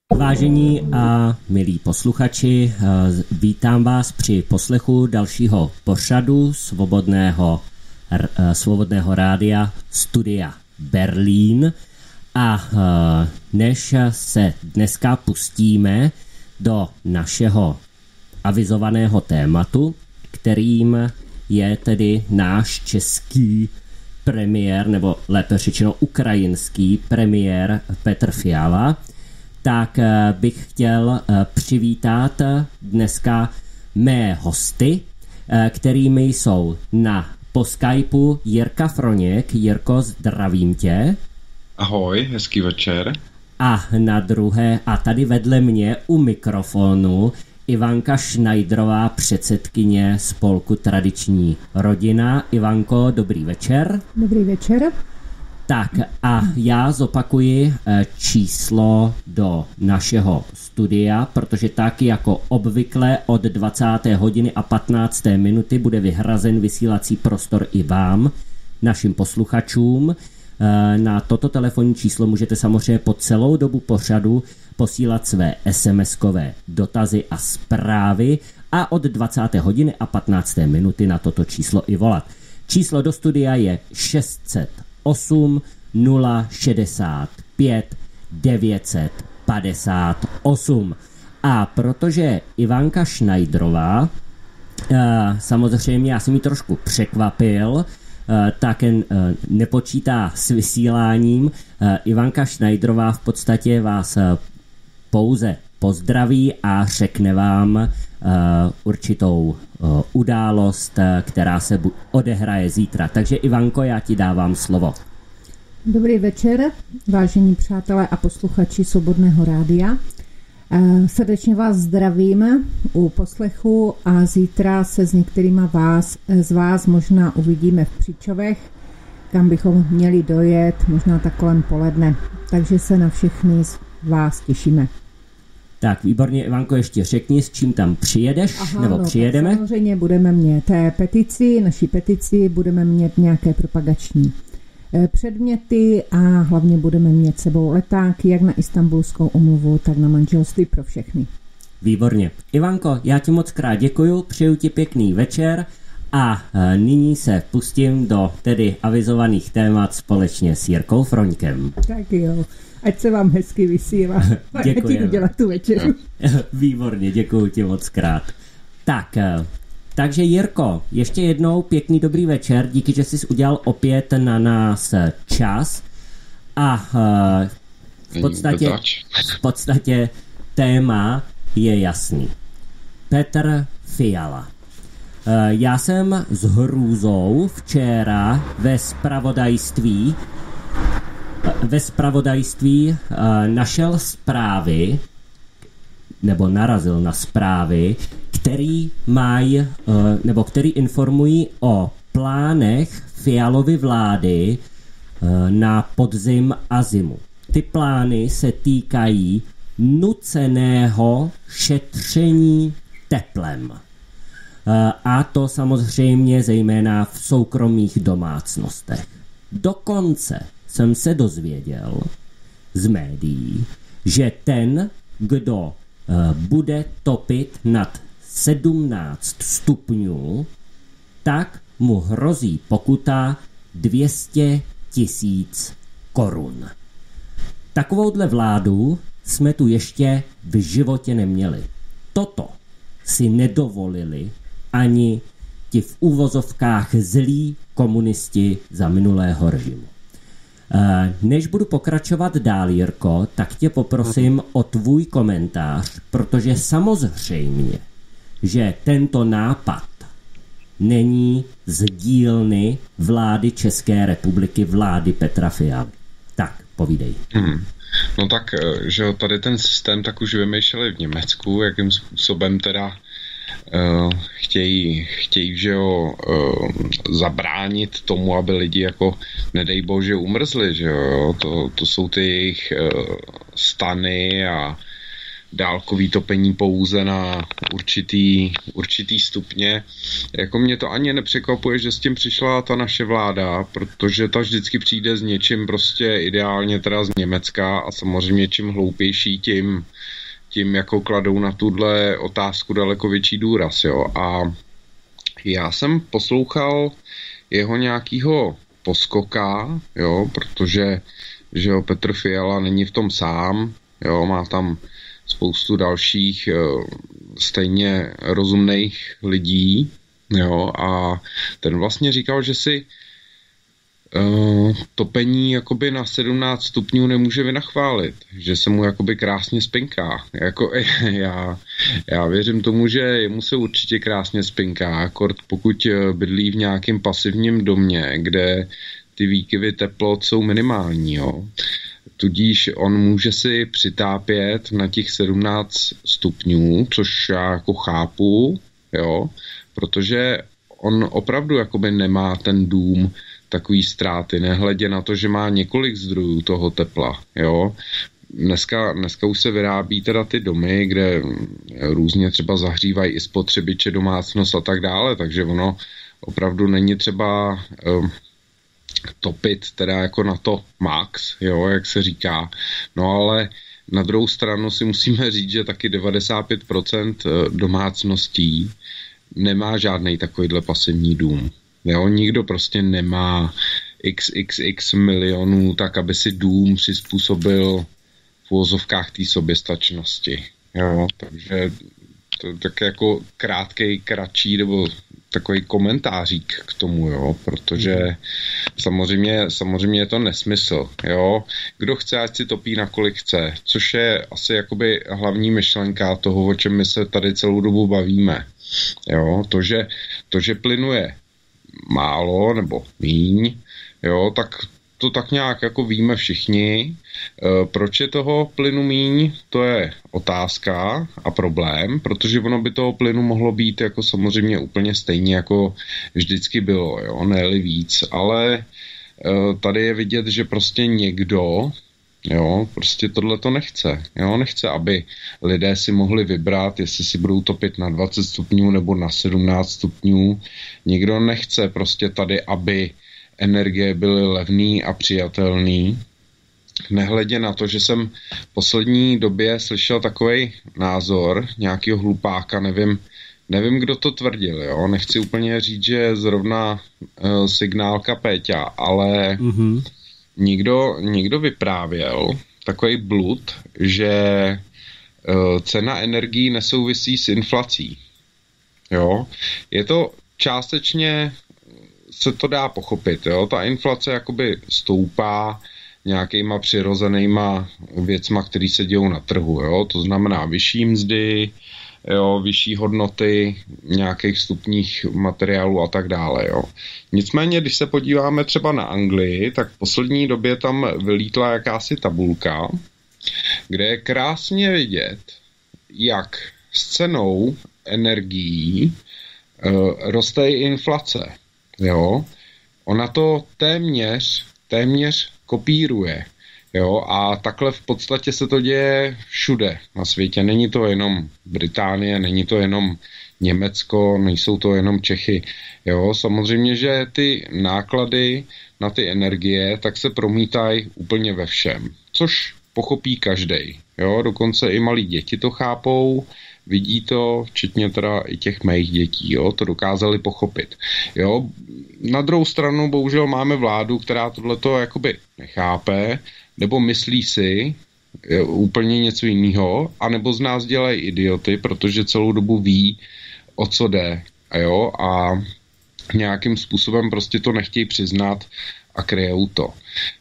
Vážení a milí posluchači, vítám vás při poslechu dalšího pořadu Svobodného rádia Studia Berlín. A než se dneska pustíme do našeho avizovaného tématu, kterým je tedy náš český premiér, nebo lépe řečeno ukrajinský premiér Petr Fiala, tak bych chtěl přivítat dneska mé hosty, kterými jsou po Skypeu Jirka Froněk. Jirko, zdravím tě. Ahoj, hezký večer. A tady vedle mě u mikrofonu Ivanka Schneiderová, předsedkyně spolku Tradiční rodina. Ivanko, dobrý večer. Dobrý večer. Tak a já zopakuji číslo do našeho studia, protože tak jako obvykle od 20. hodiny a 15. minuty bude vyhrazen vysílací prostor i vám, našim posluchačům. Na toto telefonní číslo můžete samozřejmě po celou dobu pořadu posílat své SMS-kové dotazy a zprávy a od 20. hodiny a 15. minuty na toto číslo i volat. Číslo do studia je 608 065 958. A protože Ivanka Schneiderová, samozřejmě já jsem ji trošku překvapil, tak nepočítá s vysíláním. Ivanka Schneiderová v podstatě vás pouze pozdraví a řekne vám určitou událost, která se odehraje zítra. Takže Ivanko, já ti dávám slovo. Dobrý večer, vážení přátelé a posluchači Svobodného rádia. Srdečně vás zdravím u poslechu a zítra se s některýma z vás možná uvidíme v Příčovech, kam bychom měli dojet, možná tak kolem poledne. Takže se na všechny z vás těšíme. Tak, výborně, Ivanko, ještě řekni, s čím tam přijedeš, přijedeme. Samozřejmě budeme mít naší petici, budeme mít nějaké propagační předměty a hlavně budeme mít sebou letáky, jak na Istanbulskou úmluvu, tak na manželství pro všechny. Výborně. Ivanko, já ti moc krát děkuju, přeju ti pěkný večer a nyní se pustím do tedy avizovaných témat společně s Jirkou Froňkem. Tak jo, ať se vám hezky vysílá. Děkuji. Ať udělat tu večeru. Výborně, děkuju ti moc krát. Takže Jirko, ještě jednou pěkný dobrý večer, díky, že jsi udělal opět na nás čas a v podstatě téma je jasný. Petr Fiala. Já jsem s hrůzou včera ve zpravodajství našel zprávy, nebo narazil na zprávy, který informují o plánech Fialovy vlády na podzim a zimu. Ty plány se týkají nuceného šetření teplem. A to samozřejmě zejména v soukromých domácnostech. Dokonce jsem se dozvěděl z médií, že ten, kdo bude topit nad 17 stupňů, tak mu hrozí pokuta 200 000 korun. Takovouhle vládu jsme tu ještě v životě neměli. Toto si nedovolili ani ti v úvozovkách zlí komunisti za minulého režimu. Než budu pokračovat dál, Jirko, tak tě poprosím o tvůj komentář, protože samozřejmě, že tento nápad není z dílny vlády České republiky, vlády Petra Fialy. Tak, povídej. No tak, že tady ten systém tak už vymýšleli v Německu, jakým způsobem teda chtějí, že jo, zabránit tomu, aby lidi jako nedej bože umrzli, že jo, to jsou ty jejich stany a dálkový topení pouze na určitý stupně. Jako mě to ani nepřekvapuje, že s tím přišla ta naše vláda, protože ta vždycky přijde s něčím prostě ideálně teda z Německa a samozřejmě čím hloupější, tím jako kladou na tuhle otázku daleko větší důraz, jo. A já jsem poslouchal jeho nějakýho poskoka, jo, protože že jo, Petr Fiala není v tom sám, jo, má tam spoustu dalších stejně rozumných lidí, jo, a ten vlastně říkal, že si topení jakoby na 17 stupňů nemůže vynachválit, že se mu jakoby krásně spinká. Jako, já věřím tomu, že jemu se určitě krásně spinká, akord pokud bydlí v nějakém pasivním domě, kde ty výkyvy teplot jsou minimální, jo. Tudíž on může si přitápět na těch 17 stupňů, což já jako chápu, jo, protože on opravdu jakoby nemá ten dům takový ztráty, nehledě na to, že má několik zdrojů toho tepla, jo. Dneska už se vyrábí teda ty domy, kde různě třeba zahřívají i spotřebiče, domácnost a tak dále, takže ono opravdu není třeba topit teda jako na to max, jo, jak se říká. No ale na druhou stranu si musíme říct, že taky 95% domácností nemá žádnej takovýhle pasivní dům. Jo, nikdo prostě nemá xxx milionů tak, aby si dům přizpůsobil v uvozovkách té soběstačnosti. Jo, takže to tak jako kratší nebo takový komentářík k tomu, jo, protože samozřejmě je to nesmysl, jo. Kdo chce, ať si topí na kolik chce, což je asi jakoby hlavní myšlenka toho, o čem my se tady celou dobu bavíme. Jo, to, že plynu je málo nebo míň, jo, tak to tak nějak jako víme všichni. Proč je toho plynu míň, to je otázka a problém, protože ono by toho plynu mohlo být jako samozřejmě úplně stejně, jako vždycky bylo, jo, ne-li víc, ale tady je vidět, že prostě někdo, jo, prostě tohle to nechce, jo, nechce, aby lidé si mohli vybrat, jestli si budou topit na 20 stupňů nebo na 17 stupňů, nikdo nechce prostě tady, aby energie byly levný a přijatelný. Nehledě na to, že jsem v poslední době slyšel takovej názor nějakého hlupáka, nevím, kdo to tvrdil, jo? Nechci úplně říct, že zrovna signálka Péťa, ale někdo vyprávěl takovej blud, že cena energií nesouvisí s inflací. Jo? Je to částečně, se to dá pochopit, jo? Ta inflace jakoby stoupá nějakýma přirozenýma věcma, které se dějou na trhu, jo? To znamená vyšší mzdy, jo? Vyšší hodnoty nějakých vstupních materiálů a tak dále, jo? Nicméně, když se podíváme třeba na Anglii, tak v poslední době tam vylítla jakási tabulka, kde je krásně vidět, jak s cenou energií roste i inflace, jo? Ona to téměř kopíruje, jo, a takhle v podstatě se to děje všude na světě. Není to jenom Británie, není to jenom Německo, nejsou to jenom Čechy, jo. Samozřejmě, že ty náklady na ty energie tak se promítají úplně ve všem, což pochopí každej, jo, dokonce i malí děti to chápou, vidí to, včetně teda i těch mých dětí, jo, to dokázali pochopit. Jo, na druhou stranu bohužel máme vládu, která tohleto jakoby nechápe, nebo myslí si úplně něco jiného, anebo z nás dělají idioty, protože celou dobu ví, o co jde, jo, a nějakým způsobem prostě to nechtějí přiznat a kryjou to.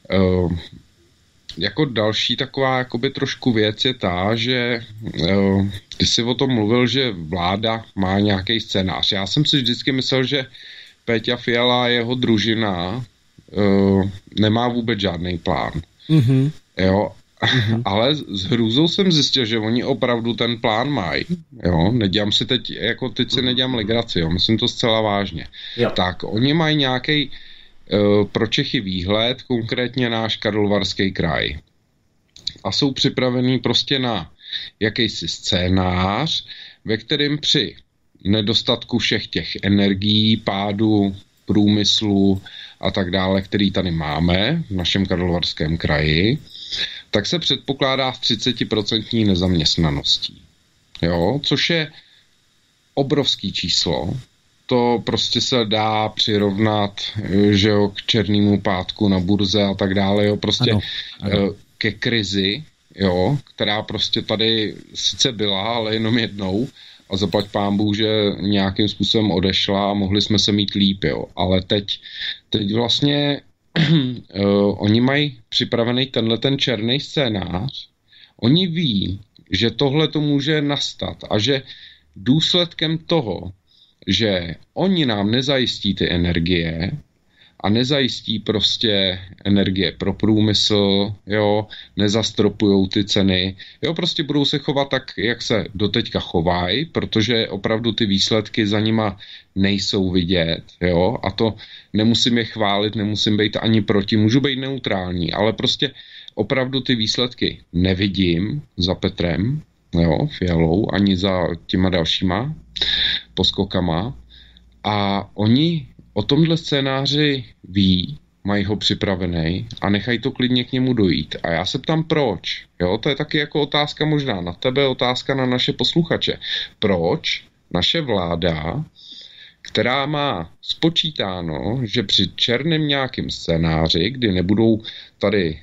Jako další taková jakoby trošku věc je ta, že ty jsi o tom mluvil, že vláda má nějaký scénář. Já jsem si vždycky myslel, že Péťa Fiala a jeho družina nemá vůbec žádný plán. Mm-hmm. Jo, ale s hrůzou jsem zjistil, že oni opravdu ten plán mají. Jo, nedělám si teď si nedělám legraci, jo, myslím to zcela vážně. Jo. Tak, oni mají nějaký pro Čechy výhled, konkrétně náš Karlovarský kraj. A jsou připravení prostě na jakýsi scénář, ve kterém při nedostatku všech těch energií, pádu, průmyslu a tak dále, který tady máme v našem Karlovarském kraji, tak se předpokládá s 30% nezaměstnaností. Jo, což je obrovský číslo. To prostě se dá přirovnat, že jo, k černému pátku na burze a tak dále, jo, prostě ano. Ke krizi, jo, která prostě tady sice byla, ale jenom jednou a zaplať pánbůh, že nějakým způsobem odešla a mohli jsme se mít líp, jo, ale teď vlastně oni mají připravený ten černý scénář, oni ví, že tohle to může nastat a že důsledkem toho, že oni nám nezajistí ty energie a nezajistí prostě energie pro průmysl, jo, nezastropujou ty ceny, jo, prostě budou se chovat tak, jak se doteďka chovají, protože opravdu ty výsledky za nima nejsou vidět, jo, a to nemusím je chválit, nemusím být ani proti, můžu být neutrální, ale prostě opravdu ty výsledky nevidím za Petrem, jo, Fialou, ani za těma dalšíma poskokama a oni o tomhle scénáři ví, mají ho připravený a nechají to klidně k němu dojít. A já se ptám proč, jo, to je taky jako otázka možná na tebe, otázka na naše posluchače. Proč naše vláda, která má spočítáno, že při černém nějakém scénáři, kdy nebudou tady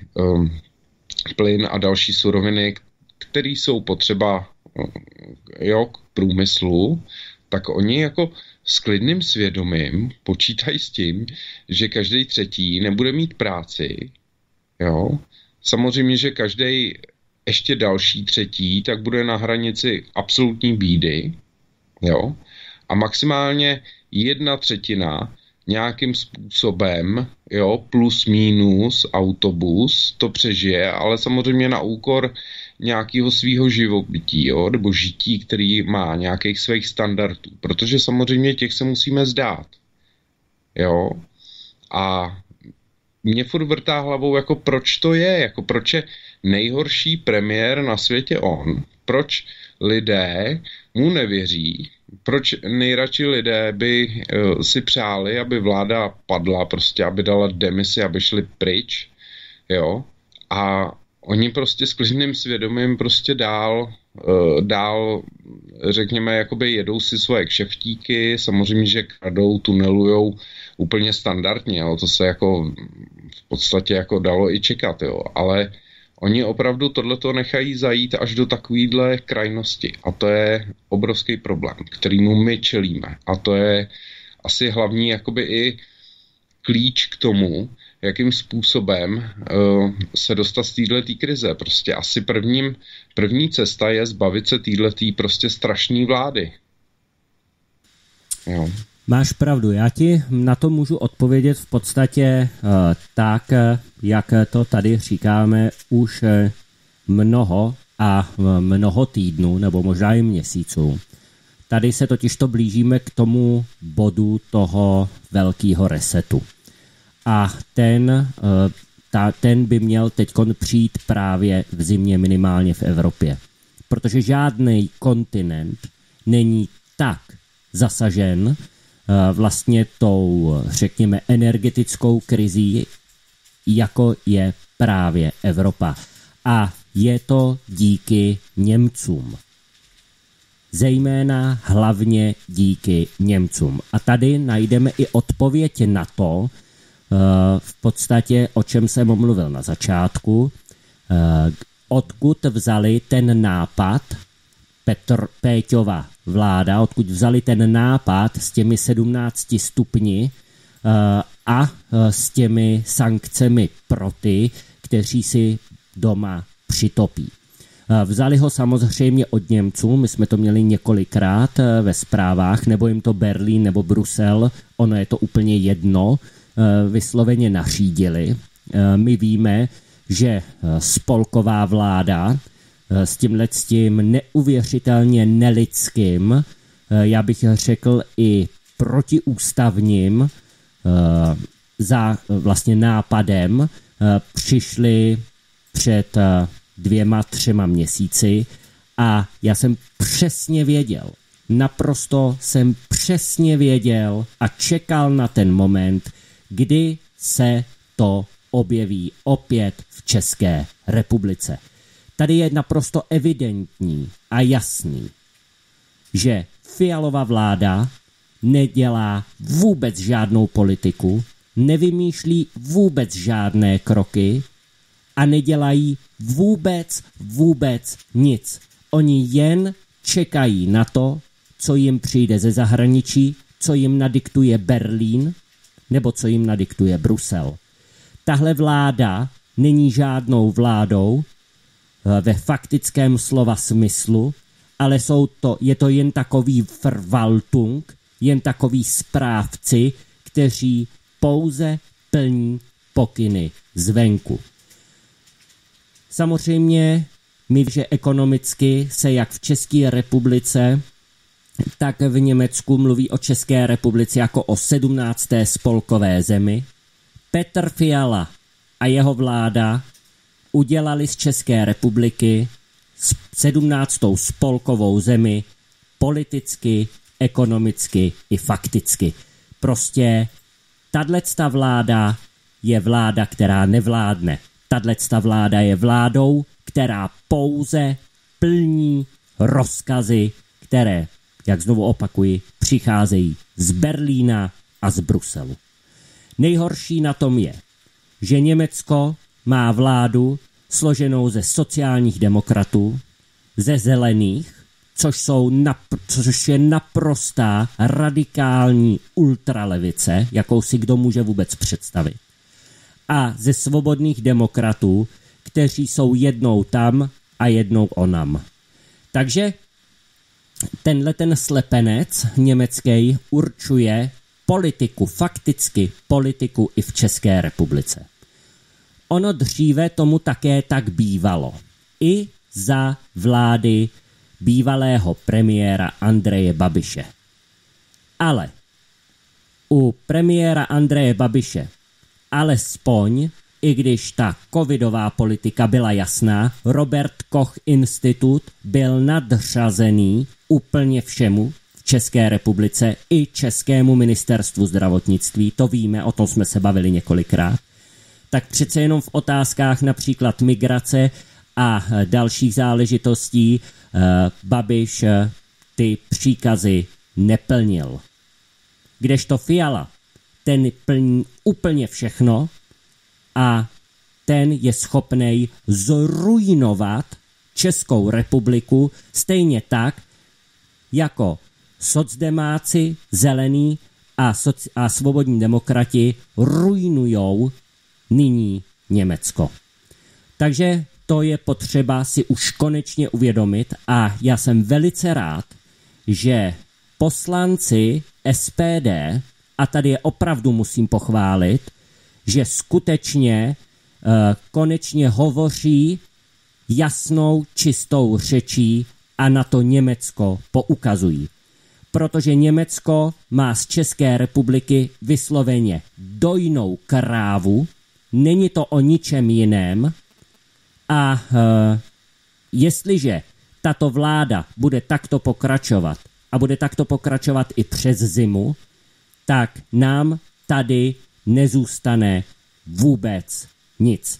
plyn a další suroviny, které jsou potřeba jo, k průmyslu, tak oni jako s klidným svědomím počítají s tím, že každý třetí nebude mít práci, jo. Samozřejmě, že každý ještě další třetí, tak bude na hranici absolutní bídy, jo. A maximálně 1/3 nějakým způsobem, jo, plus minus autobus to přežije, ale samozřejmě na úkor nějakého svýho živobytí, jo, nebo žití, který má nějakých svých standardů, protože samozřejmě těch se musíme zdát, jo, a mě furt vrtá hlavou, jako proč to je, jako proč je nejhorší premiér na světě on, proč lidé mu nevěří, proč nejradši lidé by si přáli, aby vláda padla, prostě aby dala demisi, aby šli pryč, jo, a oni prostě s klidným svědomím prostě dál, řekněme, jakoby jedou si svoje kšeftíky, samozřejmě, že kradou, tunelujou úplně standardně, jo, to se jako v podstatě jako dalo i čekat, jo, ale oni opravdu tohleto nechají zajít až do takovýhle krajnosti a to je obrovský problém, kterýmu my čelíme a to je asi hlavní jakoby i klíč k tomu, jakým způsobem se dostat z této krize. Prostě asi první cesta je zbavit se této prostě strašné vlády. Jo. Máš pravdu, já ti na to můžu odpovědět v podstatě tak, jak to tady říkáme už mnoho týdnů, nebo možná i měsíců. Tady se totiž blížíme k tomu bodu toho velkého resetu. A ten by měl teďkon přijít právě v zimě minimálně v Evropě. Protože žádný kontinent není tak zasažen vlastně tou, řekněme, energetickou krizí, jako je právě Evropa. A je to díky Němcům. Zejména hlavně díky Němcům. A tady najdeme i odpověď na to, v podstatě, o čem jsem mluvil na začátku, odkud vzali ten nápad Péťova vláda, odkud vzali ten nápad s těmi 17 stupni a s těmi sankcemi pro ty, kteří si doma přitopí. Vzali ho samozřejmě od Němců, my jsme to měli několikrát ve zprávách, nebo jim to Berlín nebo Brusel, ono je to úplně jedno, vysloveně nařídili. My víme, že spolková vláda s tímhletím neuvěřitelně nelidským, já bych řekl i protiústavním za vlastně nápadem přišli před 2-3 měsíci A já jsem přesně věděl, naprosto jsem přesně věděl a čekal na ten moment, kdy se to objeví opět v České republice. Tady je naprosto evidentní a jasný, že Fialova vláda nedělá vůbec žádnou politiku, nevymýšlí vůbec žádné kroky a nedělají vůbec nic. Oni jen čekají na to, co jim přijde ze zahraničí, co jim nadiktuje Berlín nebo co jim nadiktuje Brusel. Tahle vláda není žádnou vládou ve faktickém slova smyslu, ale je to jen takový Verwaltung, jen takový správci, kteří pouze plní pokyny zvenku. Samozřejmě my, že ekonomicky se jak v České republice, tak v Německu mluví o České republice jako o 17. spolkové zemi. Petr Fiala a jeho vláda udělali z České republiky 17. spolkovou zemi politicky, ekonomicky i fakticky. Prostě tato vláda je vláda, která nevládne. Tato vláda je vládou, která pouze plní rozkazy, které, jak znovu opakuji, přicházejí z Berlína a z Bruselu. Nejhorší na tom je, že Německo má vládu složenou ze sociálních demokratů, ze zelených, což je naprostá radikální ultralevice, jakou si kdo může vůbec představit, a ze svobodných demokratů, kteří jsou jednou tam a jednou onam. Takže ten slepenec německý určuje politiku, fakticky politiku i v České republice. Ono dříve tomu také tak bývalo. I za vlády bývalého premiéra Andreje Babiše. Ale u premiéra Andreje Babiše alespoň, i když ta covidová politika byla jasná, Robert Koch Institut byl nadřazený úplně všemu v České republice i Českému ministerstvu zdravotnictví, to víme, o tom jsme se bavili několikrát, tak přece jenom v otázkách například migrace a dalších záležitostí Babiš ty příkazy neplnil. Kdežto Fiala, ten plní úplně všechno a ten je schopnej zrujnovat Českou republiku stejně tak, jako socdemáci, zelení a svobodní demokrati rujnujou nyní Německo. Takže to je potřeba si už konečně uvědomit a já jsem velice rád, že poslanci SPD, a tady je opravdu musím pochválit, že skutečně konečně hovoří jasnou, čistou řečí a na to Německo poukazují. Protože Německo má z České republiky vysloveně dojnou krávu, není to o ničem jiném a jestliže tato vláda bude takto pokračovat a bude takto pokračovat i přes zimu, tak nám tady nezůstane vůbec nic.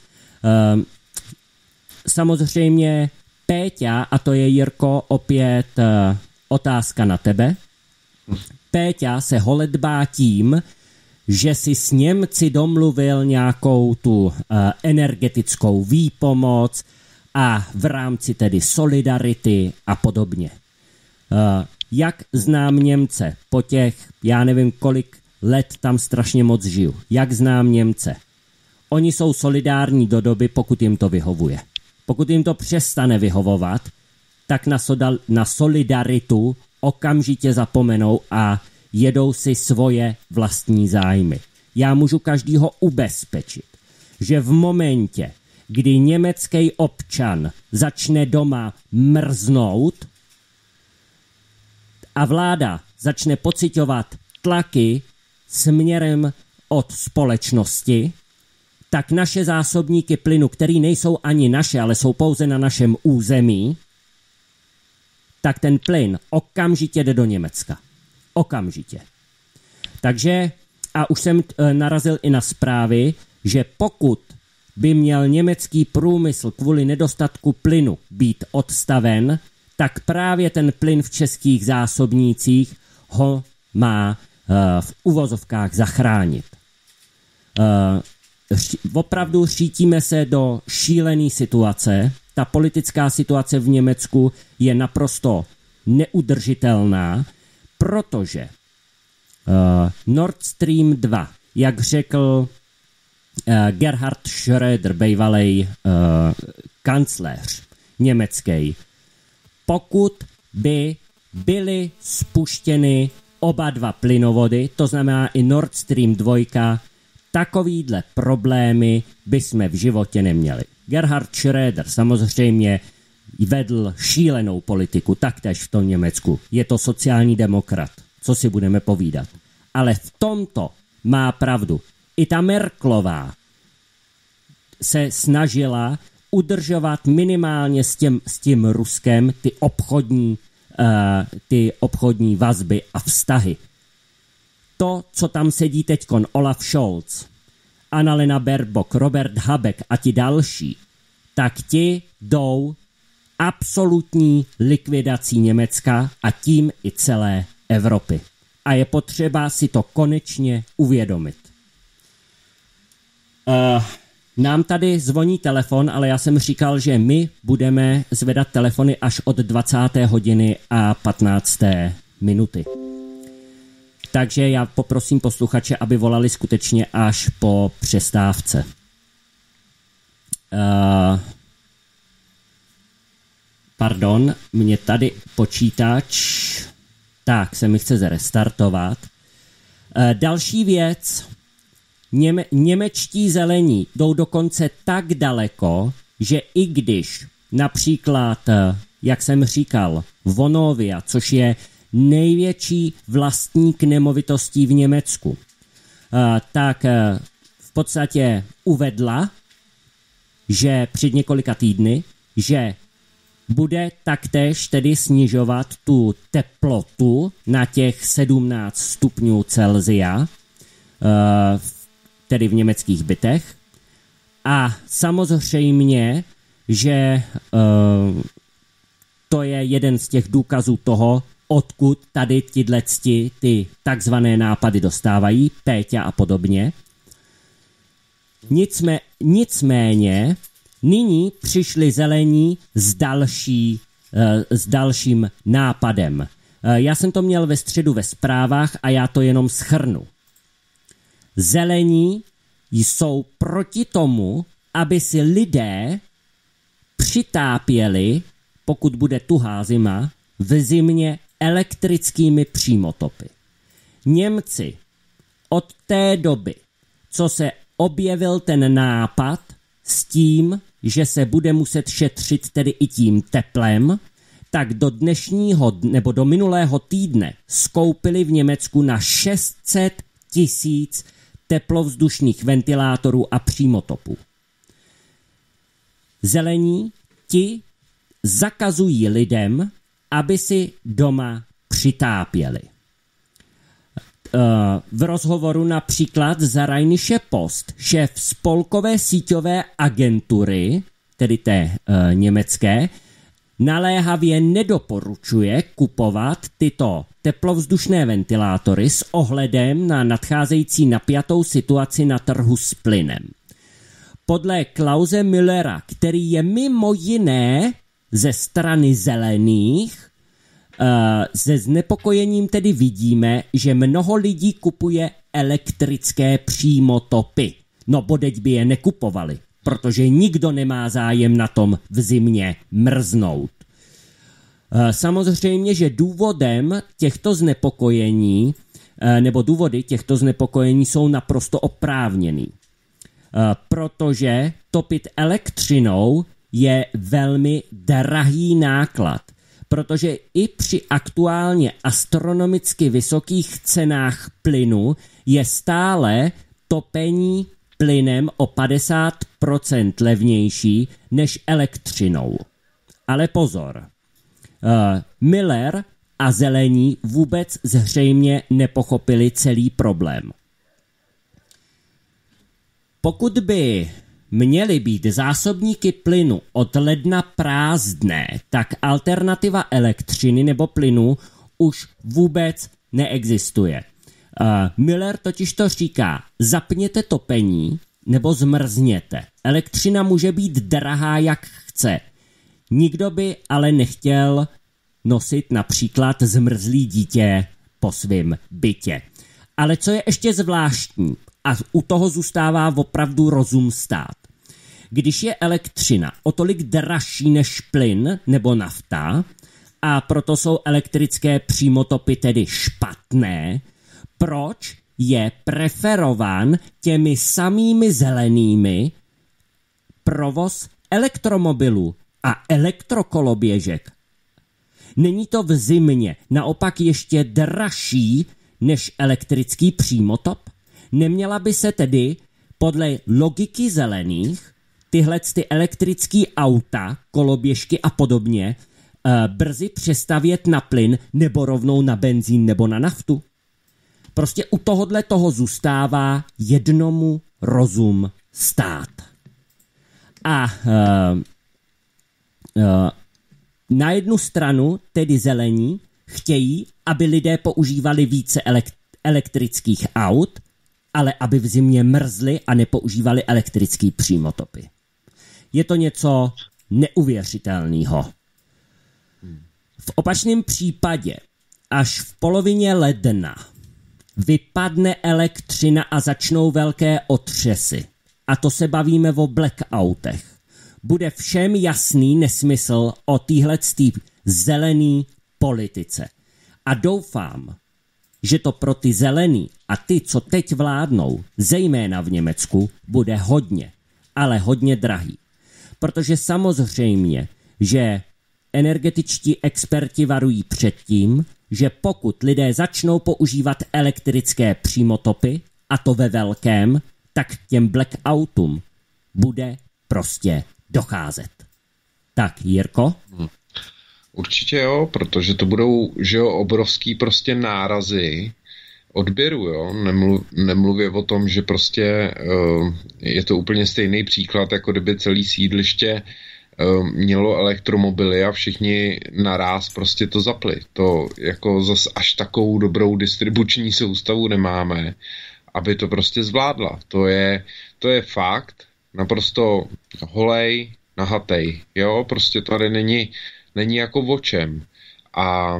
Samozřejmě Péťa, a to je Jirko opět otázka na tebe, Péťa se holedbá tím, že si s Němci domluvil nějakou tu energetickou výpomoc a v rámci tedy solidarity a podobně. Jak znám Němce po těch, já nevím kolik let tam strašně moc žiju, jak znám Němce. Oni jsou solidární do doby, pokud jim to vyhovuje. Pokud jim to přestane vyhovovat, tak na solidaritu okamžitě zapomenou a jedou si svoje vlastní zájmy. Já můžu každýho ubezpečit, že v momentě, kdy německý občan začne doma mrznout a vláda začne pociťovat tlaky směrem od společnosti, tak naše zásobníky plynu, které nejsou ani naše, ale jsou pouze na našem území, tak ten plyn okamžitě jde do Německa. Okamžitě. Takže, a už jsem narazil i na zprávy, že pokud by měl německý průmysl kvůli nedostatku plynu být odstaven, tak právě ten plyn v českých zásobnících ho má v uvozovkách zachránit. Opravdu řítíme se do šílené situace. Ta politická situace v Německu je naprosto neudržitelná, protože Nord Stream 2, jak řekl Gerhard Schröder, bývalý kancléř německý, pokud by byly spuštěny oba dva plynovody, to znamená i Nord Stream 2, takovýhle problémy bychom v životě neměli. Gerhard Schröder samozřejmě vedl šílenou politiku, taktéž v tom Německu. Je to sociální demokrat, co si budeme povídat. Ale v tomto má pravdu. I ta Merkelová se snažila udržovat minimálně s tím Ruskem ty obchodní vazby a vztahy. To, co tam sedí teďkon Olaf Scholz, Annalena Baerbock, Robert Habeck a ti další, tak ti jdou absolutní likvidací Německa a tím i celé Evropy. A je potřeba si to konečně uvědomit. Nám tady zvoní telefon, ale já jsem říkal, že my budeme zvedat telefony až od 20. hodiny a 15. minuty. Takže já poprosím posluchače, aby volali skutečně až po přestávce. Pardon, mě tady počítač se mi chce zrestartovat. Další věc. Němečtí zelení jdou dokonce tak daleko, že i když například, jak jsem říkal, Vonovia, což je největší vlastník nemovitostí v Německu, tak v podstatě uvedla, že před několika týdny, že bude taktéž tedy snižovat tu teplotu na těch 17 stupňů Celsia, tedy v německých bytech. A samozřejmě, že to je jeden z těch důkazů toho, odkud tady ty takzvané nápady dostávají, Péťa a podobně. Nicméně nyní přišli zelení s dalším nápadem. Já jsem to měl ve středu ve zprávách a já to jenom shrnu. Zelení jsou proti tomu, aby si lidé přitápěli, pokud bude tuhá zima, v zimě elektrickými přímotopy. Němci od té doby, co se objevil ten nápad s tím, že se bude muset šetřit tedy i tím teplem, tak do dnešního nebo do minulého týdne skoupili v Německu na 600 000 teplovzdušných ventilátorů a přímotopů. Zelení ti zakazují lidem, aby si doma přitápěli. V rozhovoru například za Rheinische Post šéf spolkové síťové agentury, tedy té německé, naléhavě nedoporučuje kupovat tyto teplovzdušné ventilátory s ohledem na nadcházející napjatou situaci na trhu s plynem. Podle Klause Müllera, který je mimo jiné ze strany zelených, se znepokojením tedy vidíme, že mnoho lidí kupuje elektrické přímotopy. No bodeď by je nekupovali, protože nikdo nemá zájem na tom v zimě mrznout. Samozřejmě, že důvodem těchto znepokojení, nebo důvody těchto znepokojení jsou naprosto oprávněný. Protože topit elektřinou je velmi drahý náklad, protože i při aktuálně astronomicky vysokých cenách plynu je stále topení plynem o 50% levnější než elektřinou. Ale pozor, Miller a zelení vůbec zřejmě nepochopili celý problém. Pokud by měly být zásobníky plynu od ledna prázdné, tak alternativa elektřiny nebo plynu už vůbec neexistuje. Miller totiž to říká, zapněte topení nebo zmrzněte. Elektřina může být drahá, jak chce. Nikdo by ale nechtěl nosit například zmrzlý dítě po svém bytě. Ale co je ještě zvláštní, a u toho zůstává opravdu rozum stát. Když je elektřina o tolik dražší než plyn nebo nafta, a proto jsou elektrické přímotopy tedy špatné, proč je preferován těmi samými zelenými provoz elektromobilů a elektrokoloběžek? Není to v zimě naopak ještě dražší než elektrický přímotop? Neměla by se tedy podle logiky zelených tyhle elektrický auta, koloběžky a podobně brzy přestavět na plyn nebo rovnou na benzín nebo na naftu? Prostě u tohohle toho zůstává jednomu rozum stát. A na jednu stranu tedy zelení chtějí, aby lidé používali více elektrických aut, ale aby v zimě mrzli a nepoužívali elektrický přímotopy. Je to něco neuvěřitelného. V opačném případě, až v polovině ledna vypadne elektřina a začnou velké otřesy, a to se bavíme o blackoutech, bude všem jasný nesmysl o téhletý zelený politice. A doufám, že to pro ty zelený a ty, co teď vládnou, zejména v Německu, bude hodně, ale hodně drahý. Protože samozřejmě, že energetičtí experti varují před tím, že pokud lidé začnou používat elektrické přímotopy, a to ve velkém, tak k těm blackoutům bude prostě docházet. Tak, Jirko? Určitě jo, protože to budou, že jo, obrovský prostě nárazy odběru, jo. Nemluvě o tom, že prostě je to úplně stejný příklad, jako kdyby celý sídliště mělo elektromobily a všichni naráz prostě to zapli. To jako zas až takovou dobrou distribuční soustavu nemáme, aby to prostě zvládla. To je fakt, naprosto holej, nahatej, jo, prostě tady není jako o čem. A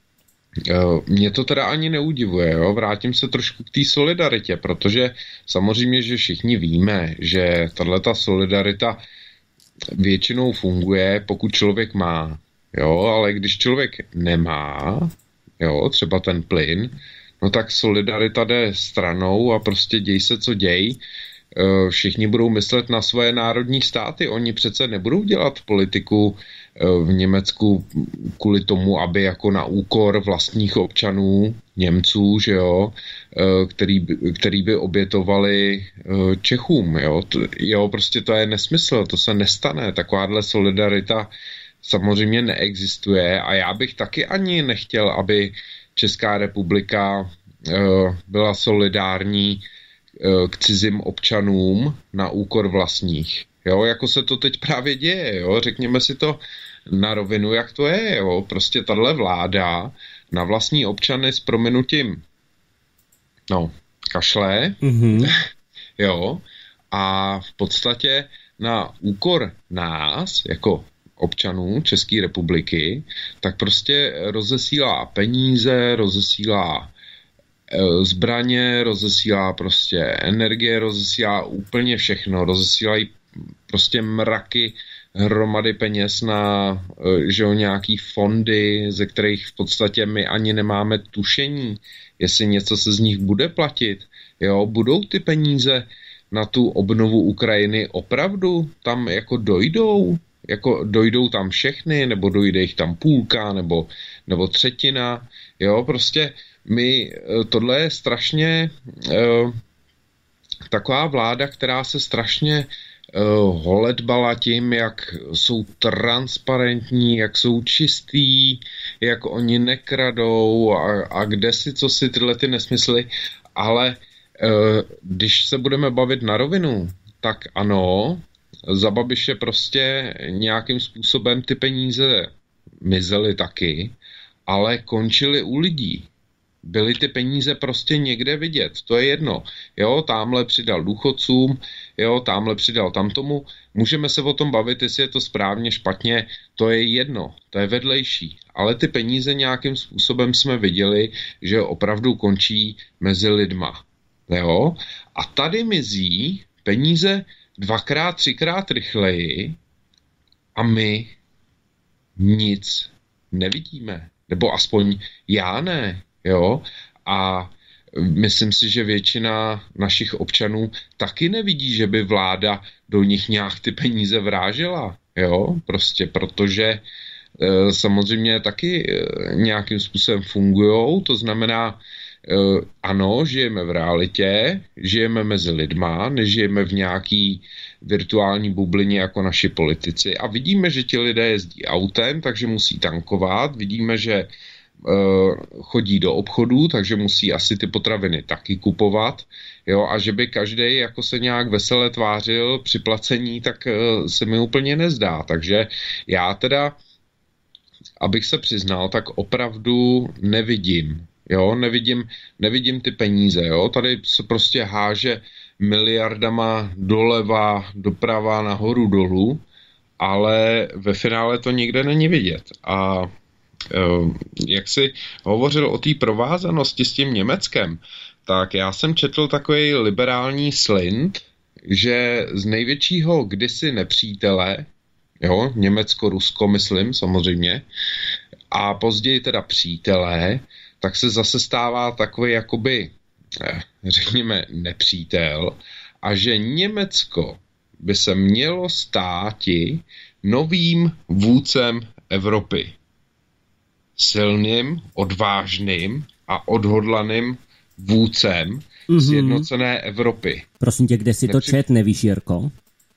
mě to teda ani neudivuje, jo? Vrátím se trošku k té solidaritě, protože samozřejmě, že všichni víme, že tato solidarita většinou funguje, pokud člověk má, jo, ale když člověk nemá, jo, třeba ten plyn, no tak solidarita jde stranou a prostě děj se, co děj. Všichni budou myslet na svoje národní státy. Oni přece nebudou dělat politiku v Německu kvůli tomu, aby jako na úkor vlastních občanů, Němců, že jo, který by obětovali Čechům, jo, prostě to je nesmysl, to se nestane, takováhle solidarita samozřejmě neexistuje a já bych taky ani nechtěl, aby Česká republika byla solidární k cizím občanům na úkor vlastních. Jo, jako se to teď právě děje, jo, řekněme si to na rovinu, jak to je, jo, prostě tahle vláda na vlastní občany s prominutím, no, kašle, jo, a v podstatě na úkor nás, jako občanů České republiky, tak prostě rozesílá peníze, rozesílá zbraně, rozesílá prostě energie, rozesílá úplně všechno, rozesílají prostě mraky hromady peněz na že jo, nějaký fondy, ze kterých v podstatě my ani nemáme tušení, jestli něco se z nich bude platit. Jo, budou ty peníze na tu obnovu Ukrajiny opravdu tam jako dojdou tam všechny, nebo dojde jich tam půlka, nebo třetina, jo, prostě tohle je strašně taková vláda, která se strašně holedbala tím, jak jsou transparentní, jak jsou čistý, jak oni nekradou a kde si, co si tyhle ty nesmysly, ale když se budeme bavit na rovinu, tak ano, za Babiše prostě nějakým způsobem ty peníze mizely taky, ale končily u lidí. Byly ty peníze prostě někde vidět, to je jedno. Jo, támhle přidal důchodcům, jo, támhle přidal tamtomu. Můžeme se o tom bavit, jestli je to správně, špatně, to je jedno, to je vedlejší. Ale ty peníze nějakým způsobem jsme viděli, že opravdu končí mezi lidma. Jo? A tady mizí peníze 2x, 3x rychleji a my nic nevidíme. Nebo aspoň já ne. Jo? A myslím si, že většina našich občanů taky nevidí, že by vláda do nich nějak ty peníze vrážela. Jo? Prostě protože samozřejmě taky nějakým způsobem fungujou, to znamená, ano, žijeme v realitě, žijeme mezi lidma, nežijeme v nějaký virtuální bublině jako naši politici a vidíme, že ti lidé jezdí autem, takže musí tankovat, vidíme, že chodí do obchodů, takže musí asi ty potraviny taky kupovat, jo, a že by každý jako se nějak vesele tvářil při placení, tak se mi úplně nezdá, takže já teda, abych se přiznal, tak opravdu nevidím. Jo, nevidím ty peníze, jo, tady se prostě háže miliardama doleva, doprava, nahoru, dolů, ale ve finále to nikde není vidět. A jak jsi hovořil o té provázanosti s tím Německem, tak já jsem četl takový liberální slint, že z největšího kdysi nepřítele, jo, Německo-Rusko, myslím, samozřejmě, a později teda přítelé, tak se zase stává takový jakoby, řekněme, nepřítel a že Německo by se mělo státi novým vůdcem Evropy. Silným, odvážným a odhodlaným vůdcem sjednocené Evropy. Prosím tě, kde si to čet, nevíš, Jirko?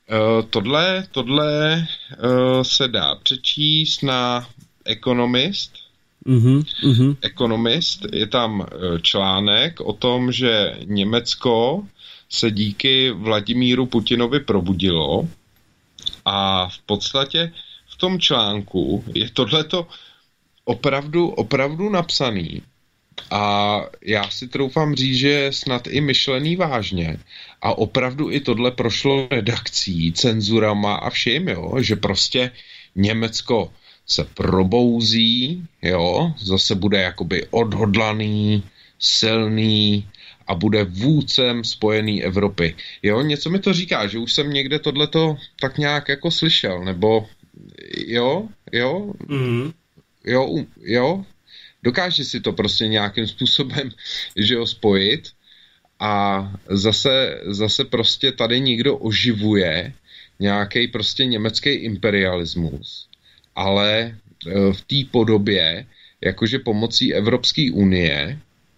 Tohle se dá přečíst na Economist. Economist, je tam článek o tom, že Německo se díky Vladimíru Putinovi probudilo a v podstatě v tom článku je tohleto opravdu napsaný a já si troufám říct, že je snad i myšlený vážně a opravdu i tohle prošlo redakcí, cenzurama a vším, jo, že prostě Německo se probouzí, jo, zase bude jakoby odhodlaný, silný a bude vůdcem spojený Evropy. Jo, něco mi to říká, že už jsem někde tohleto tak nějak jako slyšel, nebo jo, dokáže si to prostě nějakým způsobem, že jo, spojit a zase prostě tady někdo oživuje nějaký prostě německý imperialismus, ale v té podobě, jakože pomocí Evropské unie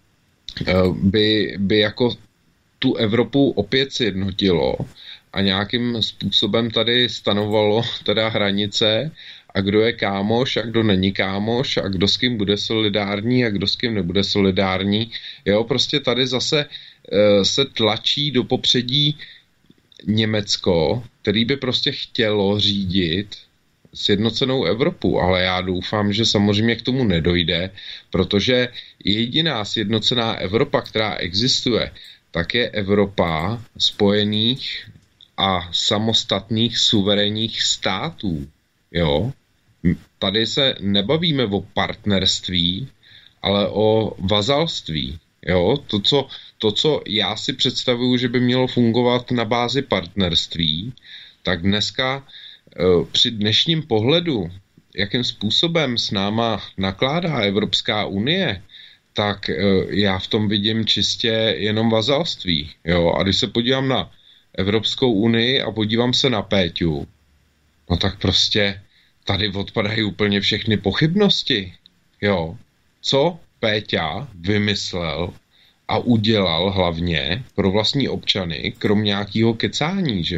by jako tu Evropu opět sjednotilo a nějakým způsobem tady stanovalo teda hranice a kdo je kámoš a kdo není kámoš a kdo s kým bude solidární a kdo s kým nebude solidární. Jo, prostě tady zase se tlačí do popředí Německo, který by prostě chtělo řídit sjednocenou Evropu, ale já doufám, že samozřejmě k tomu nedojde, protože jediná sjednocená Evropa, která existuje, tak je Evropa spojených a samostatných suverénních států. Jo? Tady se nebavíme o partnerství, ale o vazalství. Jo? To, co já si představuju, že by mělo fungovat na bázi partnerství, tak dneska při dnešním pohledu, jakým způsobem s náma nakládá Evropská unie, tak já v tom vidím čistě jenom vazalství. Jo? A když se podívám na Evropskou unii a podívám se na Péťu, no tak prostě tady odpadají úplně všechny pochybnosti. Jo? Co Péťa vymyslel a udělal hlavně pro vlastní občany, krom nějakého kecání, že jo?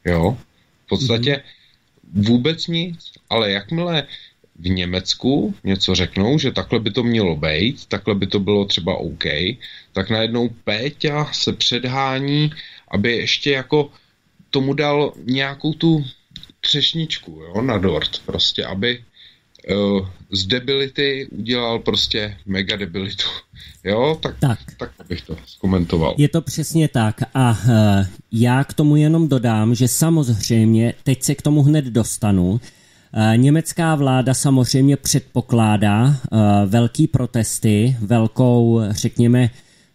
Jo? V podstatě vůbec nic, ale jakmile v Německu něco řeknou, že takhle by to mělo být, takhle by to bylo třeba OK, tak najednou Péťa se předhání, aby ještě jako tomu dal nějakou tu třešničku, jo, na dort, prostě, aby z debility udělal prostě mega debilitu. Jo, tak bych to zkomentoval. Je to přesně tak a já k tomu jenom dodám, že samozřejmě, teď se k tomu hned dostanu, německá vláda samozřejmě předpokládá velký protesty, velkou, řekněme,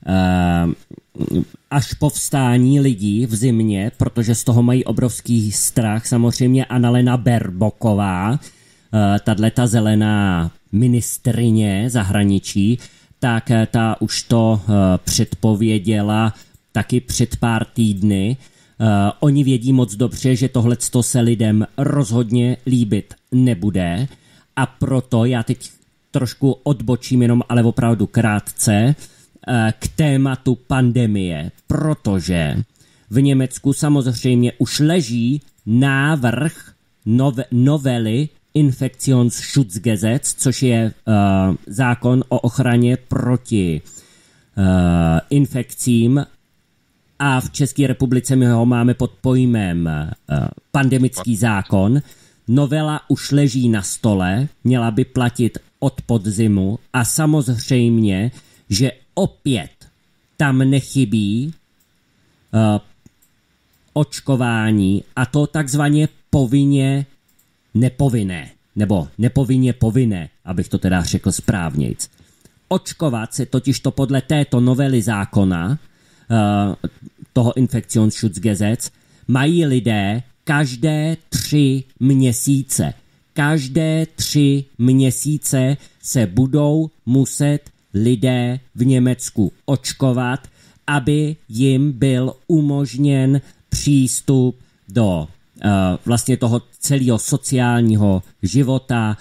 až povstání lidí v zimě, protože z toho mají obrovský strach. Samozřejmě Annalena Baerbocková, tato zelená ministryně zahraničí, tak ta už to předpověděla taky před pár týdny. Oni vědí moc dobře, že tohleto se lidem rozhodně líbit nebude a proto já teď trošku odbočím jenom, ale opravdu krátce, k tématu pandemie, protože v Německu samozřejmě už leží návrh novely Infektionsschutzgesetz, což je zákon o ochraně proti infekcím a v České republice my ho máme pod pojmem pandemický zákon. Novela už leží na stole, měla by platit od podzimu a samozřejmě, že opět tam nechybí očkování a to takzvaně povinně nepovinné, nebo nepovinně povinné, abych to teda řekl správnějc. Očkovat se totiž to podle této novely zákona, toho Infektionsschutzgesetz, mají lidé každé 3 měsíce. Každé 3 měsíce se budou muset lidé v Německu očkovat, aby jim byl umožněn přístup do vlastně toho celého sociálního života,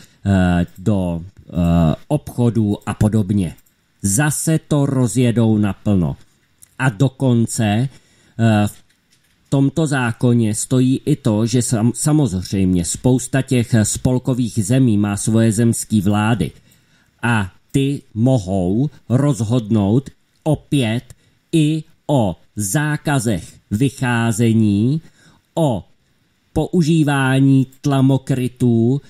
do obchodu a podobně. Zase to rozjedou naplno. A dokonce v tomto zákoně stojí i to, že samozřejmě spousta těch spolkových zemí má svoje zemské vlády a ty mohou rozhodnout opět i o zákazech vycházení, o používání tlamokrytů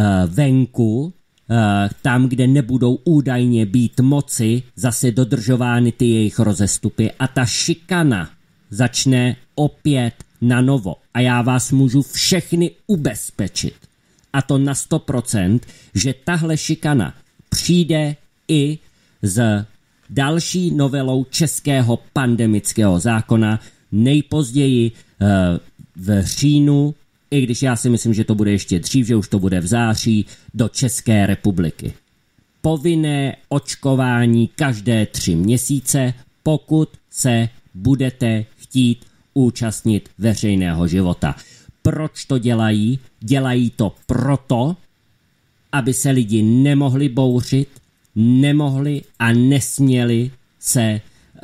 venku, tam, kde nebudou údajně být moci zase dodržovány ty jejich rozestupy a ta šikana začne opět na novo. A já vás můžu všechny ubezpečit, a to na 100%, že tahle šikana přijde i s další novelou českého pandemického zákona nejpozději v říjnu, i když já si myslím, že to bude ještě dřív, že už to bude v září, do České republiky. Povinné očkování každé 3 měsíce, pokud se budete chtít účastnit veřejného života. Proč to dělají? Dělají to proto, aby se lidi nemohli bouřit, nemohli a nesměli se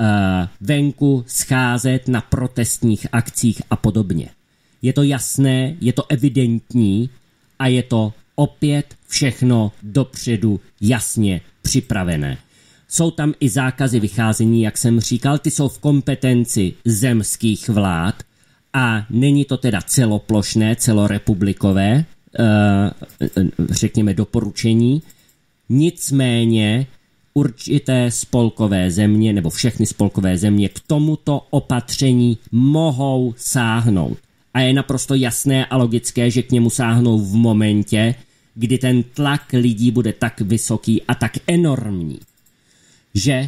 venku scházet na protestních akcích a podobně. Je to jasné, je to evidentní a je to opět všechno dopředu jasně připravené. Jsou tam i zákazy vycházení, jak jsem říkal, ty jsou v kompetenci zemských vlád a není to teda celoplošné, celorepublikové, řekněme doporučení. Nicméně určité spolkové země nebo všechny spolkové země k tomuto opatření mohou sáhnout. A je naprosto jasné a logické, že k němu sáhnou v momentě, kdy ten tlak lidí bude tak vysoký a tak enormní, že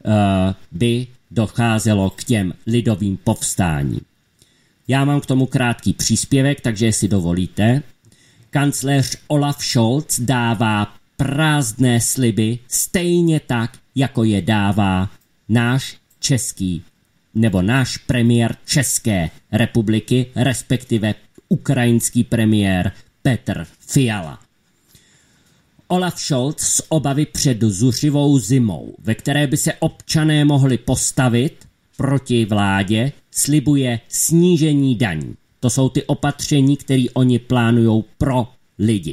by docházelo k těm lidovým povstáním. Já mám k tomu krátký příspěvek, takže jestli dovolíte. Kancléř Olaf Scholz dává prázdné sliby stejně tak, jako je dává náš český nebo náš premiér České republiky, respektive ukrajinský premiér Petr Fiala. Olaf Scholz z obavy před zuřivou zimou, ve které by se občané mohli postavit proti vládě, slibuje snížení daní. To jsou ty opatření, které oni plánujou pro lidi.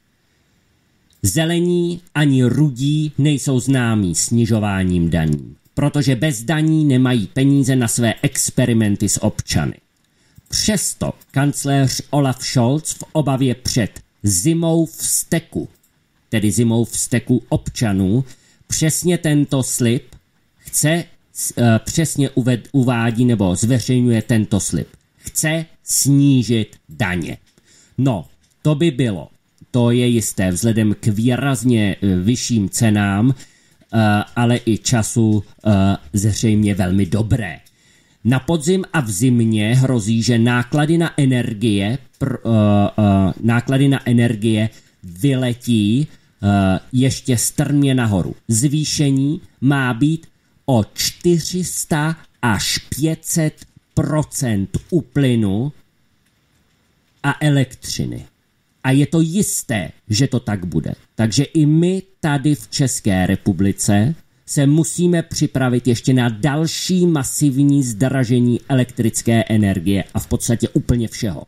Zelení ani rudí nejsou známí snižováním daní, protože bez daní nemají peníze na své experimenty s občany. Přesto kancléř Olaf Scholz v obavě před zimou vzteku, tedy zimou vzteku občanů, přesně tento slib přesně uvádí nebo zveřejňuje tento slib. Chce snížit daně. No, to by bylo, to je jisté, vzhledem k výrazně vyšším cenám, ale i času zřejmě velmi dobré. Na podzim a v zimě hrozí, že náklady na energie vyletí ještě strmě nahoru. Zvýšení má být o 400 až 500% u plynu a elektřiny. A je to jisté, že to tak bude. Takže i my tady v České republice se musíme připravit ještě na další masivní zdražení elektrické energie a v podstatě úplně všeho.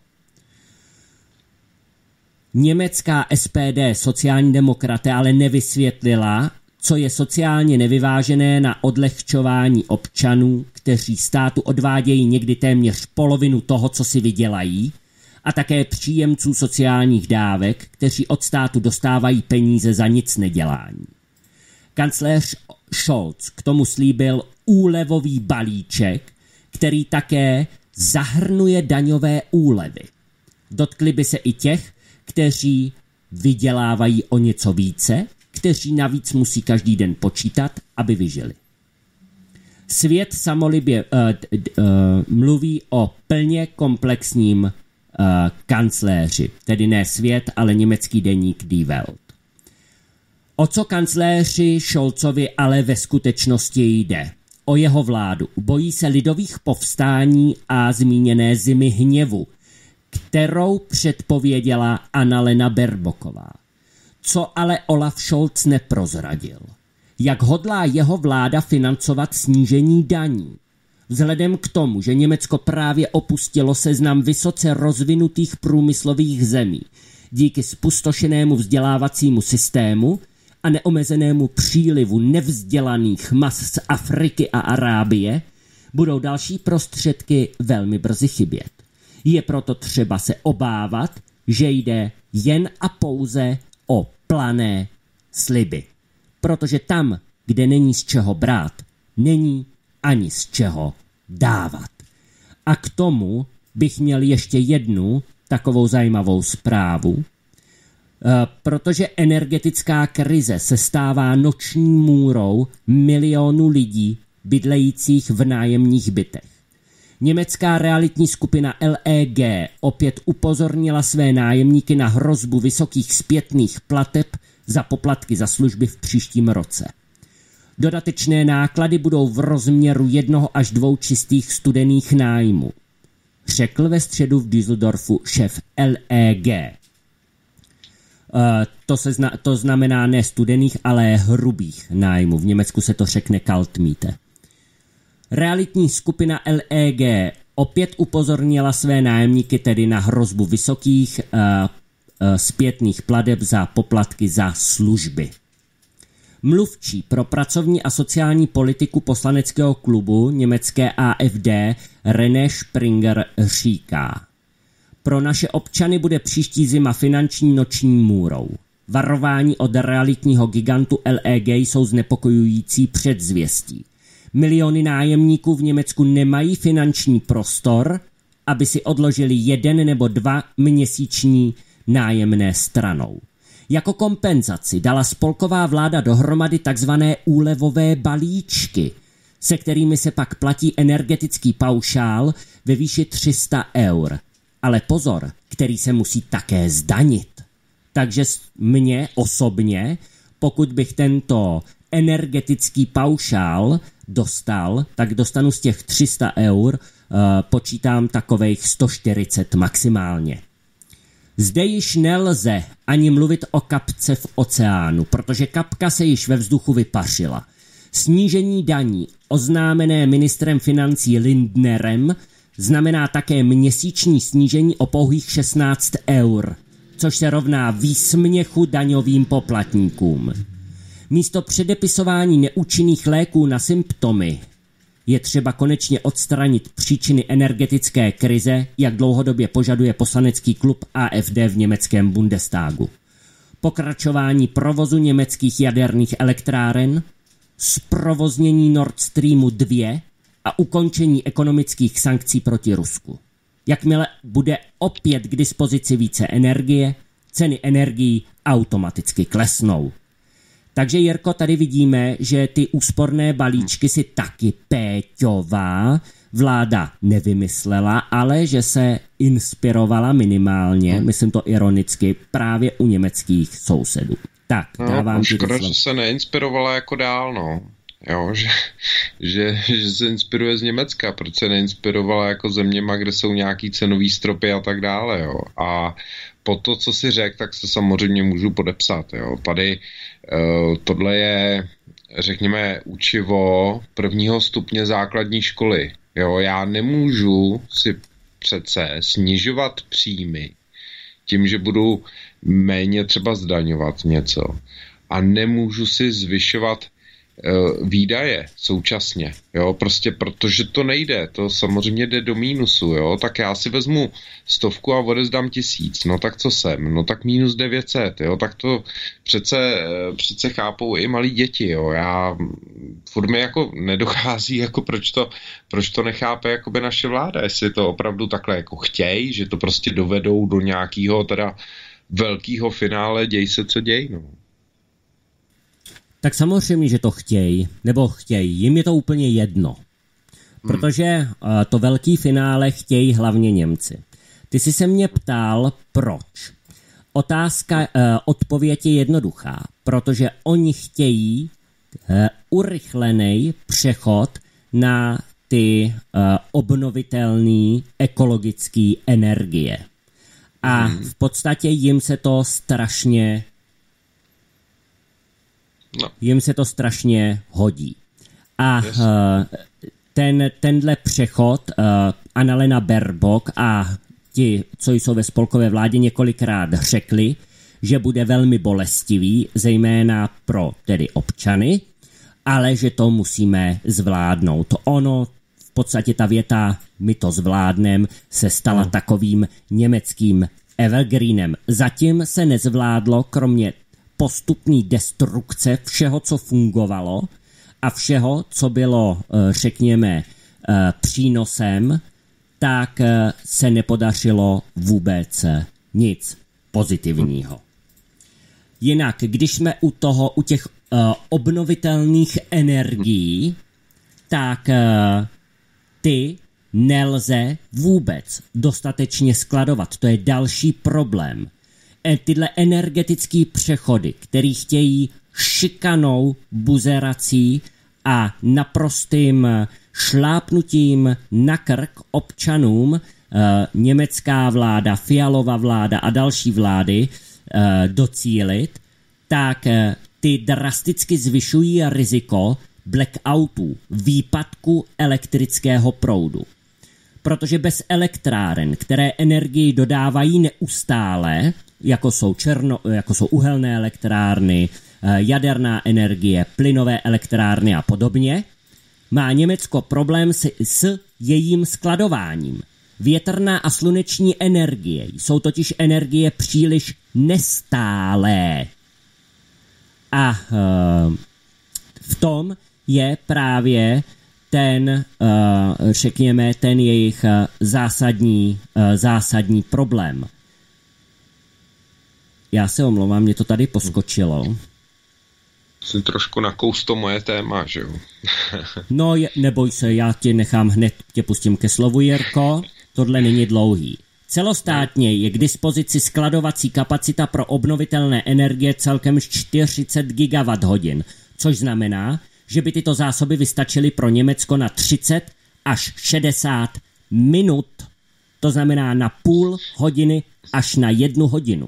Německá SPD, sociální demokraté, ale nevysvětlila, co je sociálně nevyvážené na odlehčování občanů, kteří státu odvádějí někdy téměř polovinu toho, co si vydělají, a také příjemců sociálních dávek, kteří od státu dostávají peníze za nic nedělání. Kancléř Scholz k tomu slíbil úlevový balíček, který také zahrnuje daňové úlevy. Dotkli by se i těch, kteří vydělávají o něco více, kteří navíc musí každý den počítat, aby vyžili. Svět samolibě mluví o plně komplexním kancléři, tedy ne svět, ale německý deník Die Welt. O co kancléři Scholzovi ale ve skutečnosti jde? O jeho vládu. Bojí se lidových povstání a zmíněné zimy hněvu, kterou předpověděla Annalena Baerbocková. Co ale Olaf Scholz neprozradil? Jak hodlá jeho vláda financovat snížení daní? Vzhledem k tomu, že Německo právě opustilo seznam vysoce rozvinutých průmyslových zemí díky spustošenému vzdělávacímu systému a neomezenému přílivu nevzdělaných mas z Afriky a Arábie, budou další prostředky velmi brzy chybět. Je proto třeba se obávat, že jde jen a pouze o plané sliby. Protože tam, kde není z čeho brát, není ani z čeho dávat. A k tomu bych měl ještě jednu takovou zajímavou zprávu, protože energetická krize se stává noční můrou milionů lidí bydlejících v nájemních bytech. Německá realitní skupina LEG opět upozornila své nájemníky na hrozbu vysokých zpětných plateb za poplatky za služby v příštím roce. Dodatečné náklady budou v rozměru 1 až 2 čistých studených nájmů, řekl ve středu v Düsseldorfu šéf LEG. To znamená ne studených, ale hrubých nájmů. V Německu se to řekne Kaltmiete. Realitní skupina LEG opět upozornila své nájemníky tedy na hrozbu vysokých zpětných plateb za poplatky za služby. Mluvčí pro pracovní a sociální politiku poslaneckého klubu německé AfD René Springer říká: pro naše občany bude příští zima finanční noční můrou. Varování od realitního gigantu LEG jsou znepokojující předzvěstí. Miliony nájemníků v Německu nemají finanční prostor, aby si odložili 1 nebo 2 měsíční nájemné stranou. Jako kompenzaci dala spolková vláda dohromady takzvané úlevové balíčky, se kterými se pak platí energetický paušál ve výši 300 eur. Ale pozor, který se musí také zdanit. Takže mně osobně, pokud bych tento energetický paušál dostal, tak dostanu z těch 300 eur, počítám takových 140 maximálně. Zde již nelze ani mluvit o kapce v oceánu, protože kapka se již ve vzduchu vypařila. Snížení daní oznámené ministrem financí Lindnerem znamená také měsíční snížení o pouhých 16 eur, což se rovná výsměchu daňovým poplatníkům. Místo předepisování neúčinných léků na symptomy je třeba konečně odstranit příčiny energetické krize, jak dlouhodobě požaduje poslanecký klub AfD v německém Bundestagu. Pokračování provozu německých jaderných elektráren, zprovoznění Nord Streamu 2 a ukončení ekonomických sankcí proti Rusku. Jakmile bude opět k dispozici více energie, ceny energií automaticky klesnou. Takže, Jirko, tady vidíme, že ty úsporné balíčky si taky Péťová vláda nevymyslela, ale že se inspirovala minimálně, myslím to ironicky, právě u německých sousedů. Tak, dávám ti škoda, že se neinspirovala jako dál, no. Jo, že se inspiruje z Německa, proč se neinspirovala jako zeměma, kde jsou nějaký cenový stropy a tak dále, jo. A po to, co si řekl, tak se samozřejmě můžu podepsat, jo. Tady tohle je, řekněme, učivo prvního stupně základní školy, jo. Já nemůžu si přece snižovat příjmy tím, že budu méně třeba zdaňovat něco a nemůžu si zvyšovat výdaje současně, jo, prostě protože to nejde, to samozřejmě jde do mínusu, jo, tak já si vezmu 100 a odezdám 1000, no tak co jsem, no tak minus 900, jo, tak to přece chápou i malí děti, jo, já furt mi jako nedochází, jako proč to nechápe jakoby naše vláda, jestli to opravdu takhle jako chtějí, že to prostě dovedou do nějakého teda velkého finále, děj se co děj, no. Tak samozřejmě, že to chtějí, jim je to úplně jedno. Protože to velký finále chtějí hlavně Němci. Ty jsi se mě ptal, proč. Odpověď je jednoduchá, protože oni chtějí urychlený přechod na ty obnovitelné ekologické energie. A v podstatě jim se to strašně hodí. A tenhle přechod Annalena Baerbock a ti, co jsou ve spolkové vládě, několikrát řekli, že bude velmi bolestivý, zejména pro tedy občany, ale že to musíme zvládnout. Ono, v podstatě ta věta my to zvládnem se stala takovým německým evergreenem. Zatím se nezvládlo, kromě postupný destrukce všeho, co fungovalo a všeho, co bylo, řekněme, přínosem, tak se nepodařilo vůbec nic pozitivního. Jinak, když jsme u těch obnovitelných energií, tak ty nelze vůbec dostatečně skladovat. To je další problém. Tyhle energetické přechody, které chtějí šikanou, buzerací a naprostým šlápnutím na krk občanům německá vláda, Fialova vláda a další vlády docílit, tak ty drasticky zvyšují riziko blackoutů, výpadku elektrického proudu. Protože bez elektráren, které energii dodávají neustále, jako jsou uhelné elektrárny, jaderná energie, plynové elektrárny a podobně, má Německo problém s jejím skladováním. Větrná a sluneční energie jsou totiž energie příliš nestálé. A v tom je právě ten jejich zásadní problém. Já se omlouvám, mě to tady poskočilo. Jsi trošku nakous to moje téma, že jo? No, neboj se, já tě nechám hned, tě pustím ke slovu, Jirko. Tohle není dlouhý. Celostátně je k dispozici skladovací kapacita pro obnovitelné energie celkem 40 GWh, což znamená, že by tyto zásoby vystačily pro Německo na 30 až 60 minut. To znamená na půl hodiny až na 1 hodinu.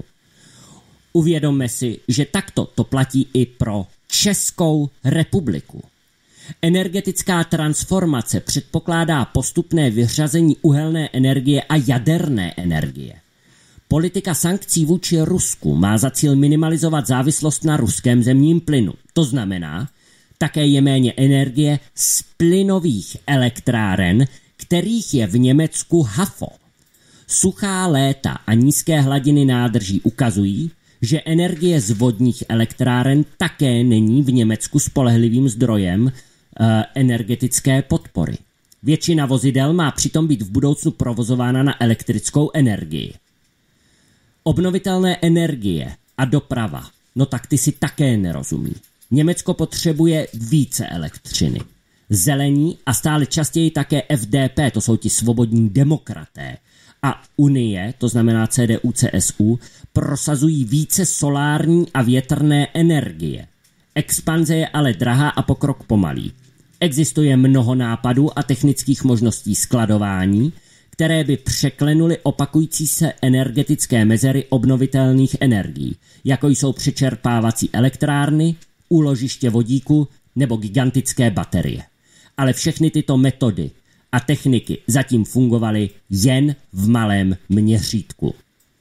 Uvědomme si, že takto to platí i pro Českou republiku. Energetická transformace předpokládá postupné vyřazení uhelné energie a jaderné energie. Politika sankcí vůči Rusku má za cíl minimalizovat závislost na ruském zemním plynu. To znamená, také je méně energie z plynových elektráren, kterých je v Německu hafo. Suchá léta a nízké hladiny nádrží ukazují, že energie z vodních elektráren také není v Německu spolehlivým zdrojem energetické podpory. Většina vozidel má přitom být v budoucnu provozována na elektrickou energii. Obnovitelné energie a doprava, no tak ty si také nerozumí. Německo potřebuje více elektřiny. Zelení a stále častěji také FDP, to jsou ti svobodní demokraté, a Unie, to znamená CDU, CSU, prosazují více solární a větrné energie. Expanze je ale drahá a pokrok pomalý. Existuje mnoho nápadů a technických možností skladování, které by překlenuly opakující se energetické mezery obnovitelných energií, jako jsou přečerpávací elektrárny, úložiště vodíku nebo gigantické baterie. Ale všechny tyto metody a techniky zatím fungovaly jen v malém měřítku.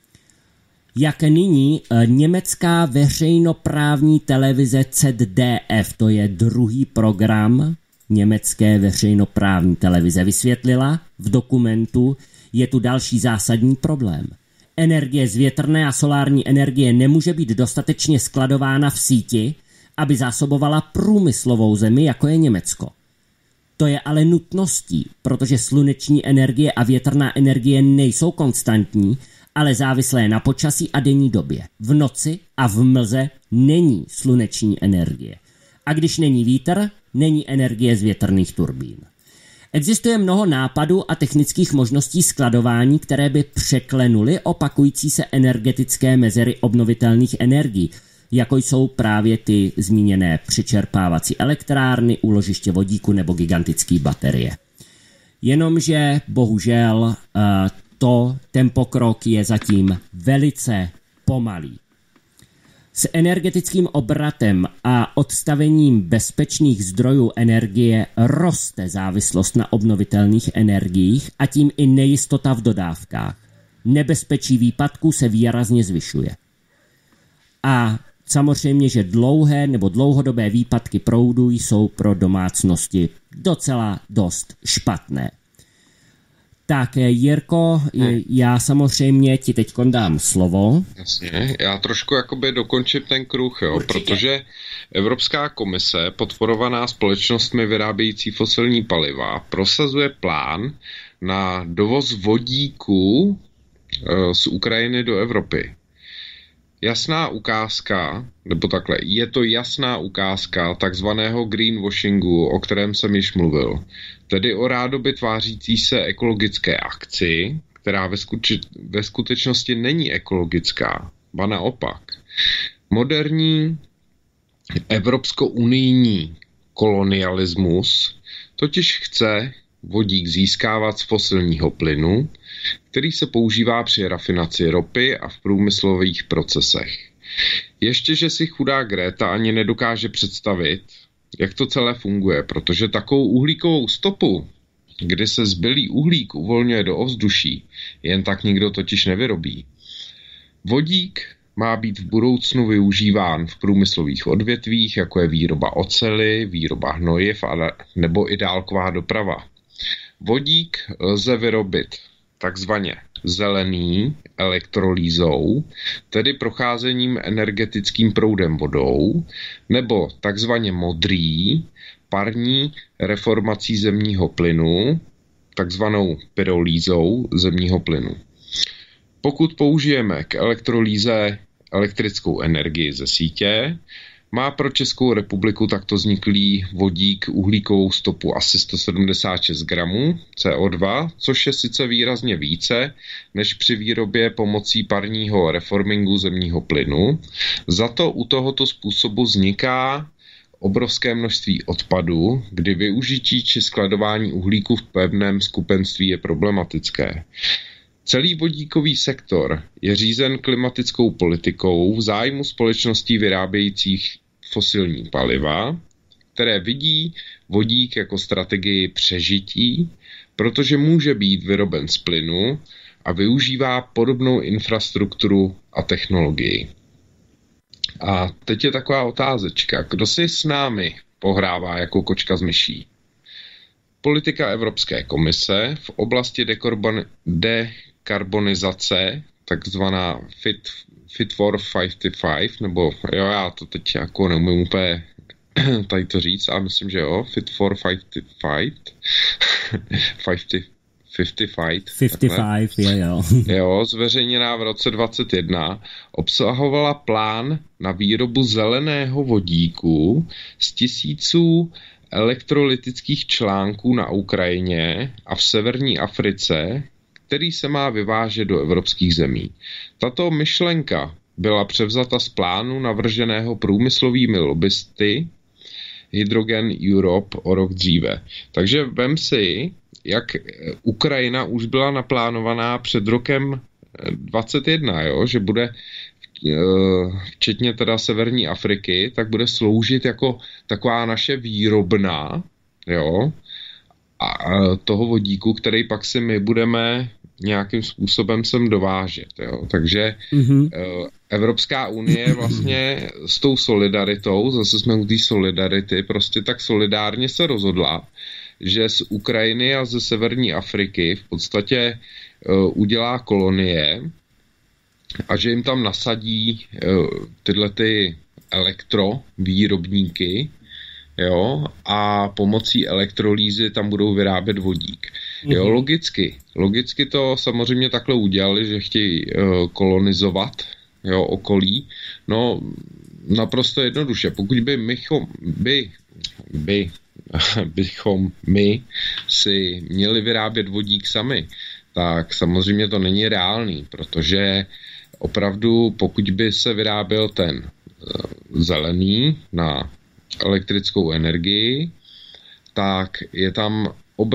Jak nyní německá veřejnoprávní televize ZDF, to je druhý program německé veřejnoprávní televize, vysvětlila v dokumentu, je tu další zásadní problém. Energie z větrné a solární energie nemůže být dostatečně skladována v síti, aby zásobovala průmyslovou zemi, jako je Německo. To je ale nutností, protože sluneční energie a větrná energie nejsou konstantní, ale závislé na počasí a denní době. V noci a v mlze není sluneční energie. A když není vítr, není energie z větrných turbín. Existuje mnoho nápadů a technických možností skladování, které by překlenuly opakující se energetické mezery obnovitelných energií, jako jsou právě ty zmíněné přečerpávací elektrárny, úložiště vodíku nebo gigantické baterie. Jenomže bohužel ten pokrok je zatím velice pomalý. S energetickým obratem a odstavením bezpečných zdrojů energie roste závislost na obnovitelných energiích a tím i nejistota v dodávkách. Nebezpečí výpadků se výrazně zvyšuje. A samozřejmě, že dlouhé nebo dlouhodobé výpadky proudu jsou pro domácnosti docela dost špatné. Tak Jirko, já samozřejmě ti teď dám slovo. Jasně, já trošku jakoby dokončím ten kruh, jo, protože Evropská komise, podporovaná společnostmi vyrábějící fosilní paliva, prosazuje plán na dovoz vodíku z Ukrajiny do Evropy. Jasná ukázka, nebo takhle, je to jasná ukázka takzvaného greenwashingu, o kterém jsem již mluvil. Tedy o rádoby tvářící se ekologické akci, která ve skutečnosti není ekologická, ba naopak. Moderní evropsko-unijní kolonialismus totiž chce vodík získávat z fosilního plynu, který se používá při rafinaci ropy a v průmyslových procesech. Ještě, že si chudá Greta ani nedokáže představit, jak to celé funguje, protože takovou uhlíkovou stopu, kdy se zbylý uhlík uvolňuje do ovzduší, jen tak nikdo totiž nevyrobí. Vodík má být v budoucnu využíván v průmyslových odvětvích, jako je výroba oceli, výroba hnojiv nebo i dálková doprava. Vodík lze vyrobit takzvaně zelený elektrolýzou, tedy procházením energetickým proudem vodou, nebo takzvaně modrý parní reformací zemního plynu, takzvanou pyrolýzou zemního plynu. Pokud použijeme k elektrolýze elektrickou energii ze sítě, má pro Českou republiku takto vzniklý vodík uhlíkovou stopu asi 176 gramů CO2, což je sice výrazně více než při výrobě pomocí parního reformingu zemního plynu. Za to u tohoto způsobu vzniká obrovské množství odpadu, kdy využití či skladování uhlíku v pevném skupenství je problematické. Celý vodíkový sektor je řízen klimatickou politikou v zájmu společností vyrábějících fosilní paliva, které vidí vodík jako strategii přežití, protože může být vyroben z plynu a využívá podobnou infrastrukturu a technologii. A teď je taková otázečka. Kdo si s námi pohrává jako kočka s myší? Politika Evropské komise v oblasti dekarbonizace, takzvaná Fit for 55, nebo jo, já to teď jako neumím úplně tady to říct, a myslím, že jo, Fit for 55, 55, jo. Jo, zveřejněná v roce 2021, obsahovala plán na výrobu zeleného vodíku z tisíců elektrolytických článků na Ukrajině a v severní Africe, který se má vyvážet do evropských zemí. Tato myšlenka byla převzata z plánu navrženého průmyslovými lobbysty Hydrogen Europe o rok dříve. Takže vem si, jak Ukrajina už byla naplánovaná před rokem 2021, jo? Že bude včetně teda severní Afriky, tak bude sloužit jako taková naše výrobna, jo, a toho vodíku, který pak si my budeme nějakým způsobem sem dovážet, jo. Takže Evropská unie vlastně s tou solidaritou, zase jsme u té solidarity, prostě tak solidárně se rozhodla, že z Ukrajiny a ze severní Afriky v podstatě udělá kolonie a že jim tam nasadí tyhle ty elektrovýrobníky, jo, a pomocí elektrolýzy tam budou vyrábět vodík. Jo, logicky to samozřejmě takhle udělali, že chtějí kolonizovat, jo, okolí. No, naprosto jednoduše. Pokud bychom my si měli vyrábět vodík sami, tak samozřejmě to není reálný, protože opravdu, pokud by se vyráběl ten zelený na elektrickou energii, tak je tam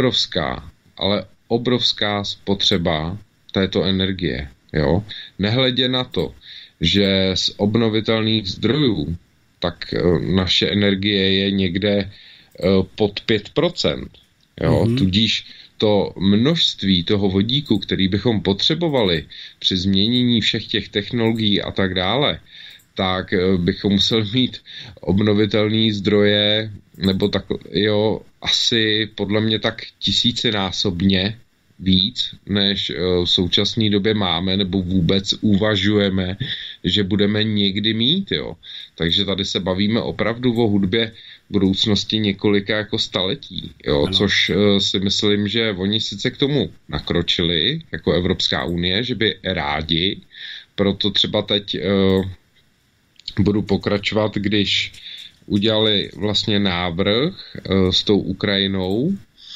obrovská spotřeba této energie. Jo? Nehledě na to, že z obnovitelných zdrojů, tak naše energie je někde pod 5%. Jo? Tudíž to množství toho vodíku, který bychom potřebovali při změnění všech těch technologií a tak dále, tak bychom museli mít obnovitelné zdroje, nebo tak, jo, asi podle mě tak 1000násobně víc, než v současné době máme, nebo vůbec uvažujeme, že budeme někdy mít, jo. Takže tady se bavíme opravdu o hudbě budoucnosti několika jako staletí, jo, což si myslím, že oni sice k tomu nakročili, jako Evropská unie, že by rádi, proto třeba teď budu pokračovat, když udělali vlastně návrh s tou Ukrajinou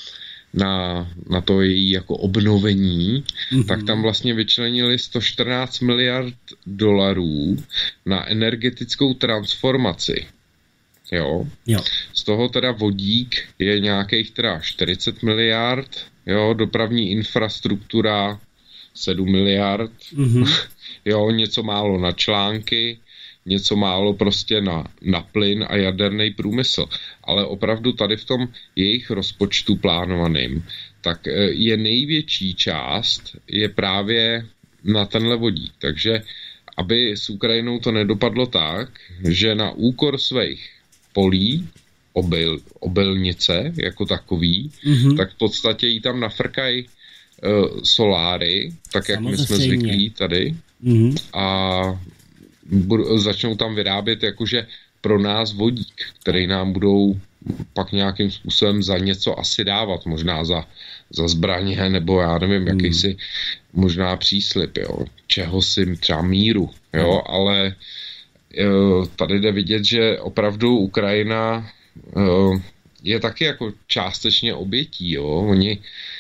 na to její jako obnovení, tak tam vlastně vyčlenili 114 miliard dolarů na energetickou transformaci. Jo? Z toho teda vodík je nějakých teda 40 miliard, jo, dopravní infrastruktura 7 miliard, jo, něco málo na články, něco málo prostě na plyn a jaderný průmysl. Ale opravdu tady v tom jejich rozpočtu plánovaným, tak je největší část je právě na tenhle vodík. Takže aby s Ukrajinou to nedopadlo tak, že na úkor svých polí, obilnice jako takový, tak v podstatě jí tam nafrkají soláry, tak jak my jsme zvyklí tady, a začnou tam vyrábět jakože pro nás vodík, který nám budou pak nějakým způsobem za něco asi dávat, možná za zbraně, nebo já nevím, jakýsi možná příslib, jo, čeho si třeba míru, jo, ale tady jde vidět, že opravdu Ukrajina je taky jako částečně obětí, jo, oni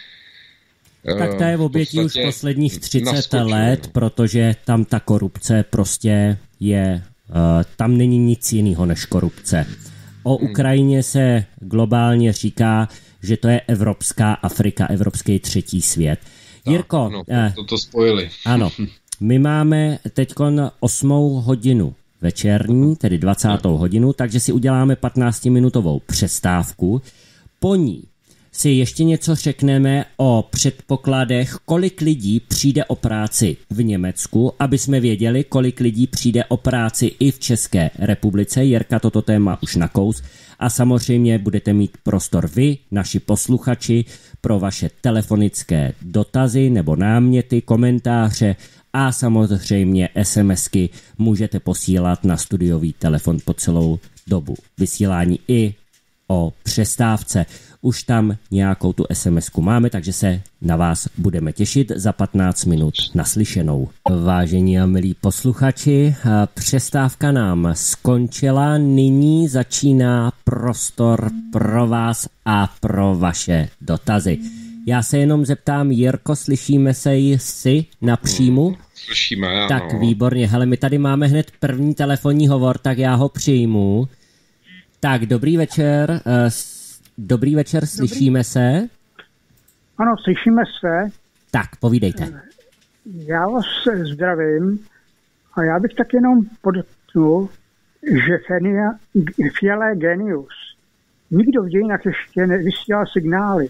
tak ta je v obětí už posledních 30 let, protože tam ta korupce prostě je, tam není nic jiného než korupce. O Ukrajině se globálně říká, že to je evropská Afrika, evropský třetí svět. Jirko, to spojili. Ano, my máme teďkon 8:00 hodinu večerní, tedy 20. hodinu, takže si uděláme 15-minutovou přestávku. Po ní si ještě něco řekneme o předpokladech, kolik lidí přijde o práci v Německu, aby jsme věděli, kolik lidí přijde o práci i v České republice. Jirka toto téma už nakous a samozřejmě budete mít prostor vy, naši posluchači, pro vaše telefonické dotazy nebo náměty, komentáře a samozřejmě SMSky můžete posílat na studiový telefon po celou dobu vysílání i o přestávce. Už tam nějakou tu SMSku máme, takže se na vás budeme těšit za 15 minut naslyšenou. Vážení a milí posluchači, přestávka nám skončila, nyní začíná prostor pro vás a pro vaše dotazy. Já se jenom zeptám, Jirko, slyšíme se jsi na příjmu? Slyšíme, ano. Tak výborně, hele, my tady máme hned první telefonní hovor, tak já ho přijmu. Tak, dobrý večer, slyšíme se? Ano, slyšíme se. Tak, povídejte. Já vás zdravím a já bych tak jenom podotknul, že Fiala je genius. Nikdo v dějinách ještě nevysílal signály.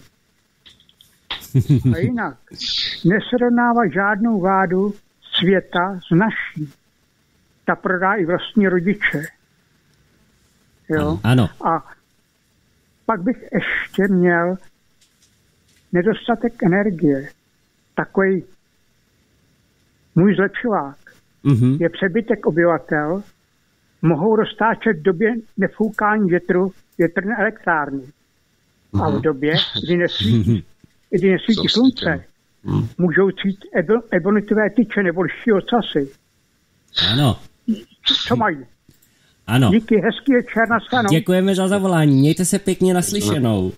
A jinak nesrovnává žádnou vládu světa s naší. Ta prodá i vlastní rodiče. Jo? Ano. A pak bych ještě měl nedostatek energie. Takový můj zlepšovák. Mm-hmm. Je přebytek obyvatel, mohou roztáčet v době nefoukání větru větrné elektrárny. Mm-hmm. A v době, kdy nesvítí slunce, můžou cít ebonitové tyče nebo lžší ocasy. Ano. Co mají? Ano. Díky, hezký večer, nashledanou. Děkujeme za zavolání, mějte se pěkně naslyšenou.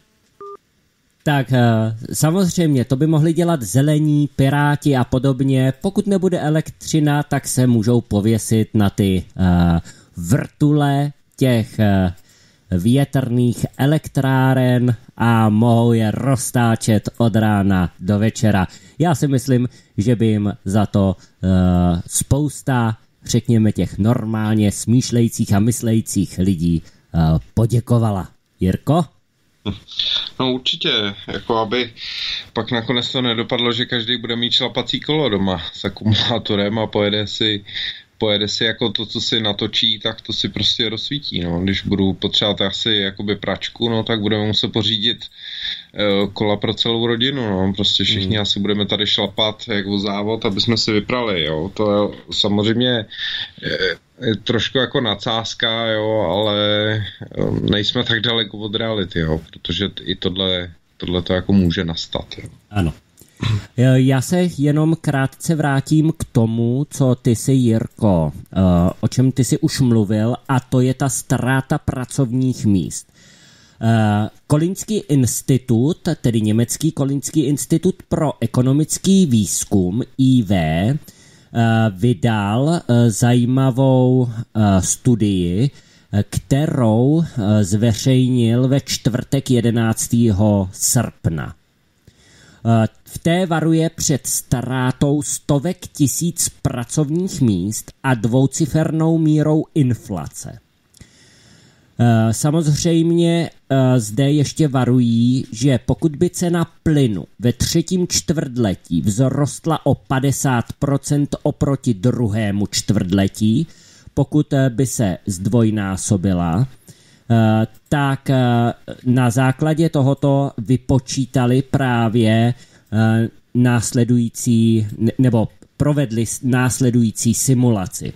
Tak samozřejmě, to by mohli dělat zelení, piráti a podobně. Pokud nebude elektřina, tak se můžou pověsit na ty vrtule těch větrných elektráren a mohou je roztáčet od rána do večera. Já si myslím, že by jim za to spousta, řekněme, těch normálně smýšlejících a myslejících lidí poděkovala. Jirko? No určitě, jako aby pak nakonec to nedopadlo, že každý bude mít šlapací kolo doma s akumulátorem a pojede si jako to, co si natočí, tak to si prostě rozsvítí, no. Když budu potřebovat asi jakoby pračku, no, tak budeme muset pořídit kola pro celou rodinu, no. Prostě všichni asi budeme tady šlapat jako závod, aby jsme si vyprali, jo. To je samozřejmě je trošku jako nadsázka, jo, ale nejsme tak daleko od reality, jo, protože i tohle to jako může nastat, jo. Ano. Já se jenom krátce vrátím k tomu, co ty si, Jirko, o čem ty si už mluvil, a to je ta ztráta pracovních míst. Kolínský institut, tedy německý Kolínský institut pro ekonomický výzkum, IW, vydal zajímavou studii, kterou zveřejnil ve čtvrtek 11. srpna. V té varuje před ztrátou stovek tisíc pracovních míst a dvoucifernou mírou inflace. Samozřejmě zde ještě varují, že pokud by cena plynu ve třetím čtvrtletí vzrostla o 50% oproti druhému čtvrtletí, pokud by se zdvojnásobila, tak na základě tohoto vypočítali právě následující, nebo provedli následující simulaci.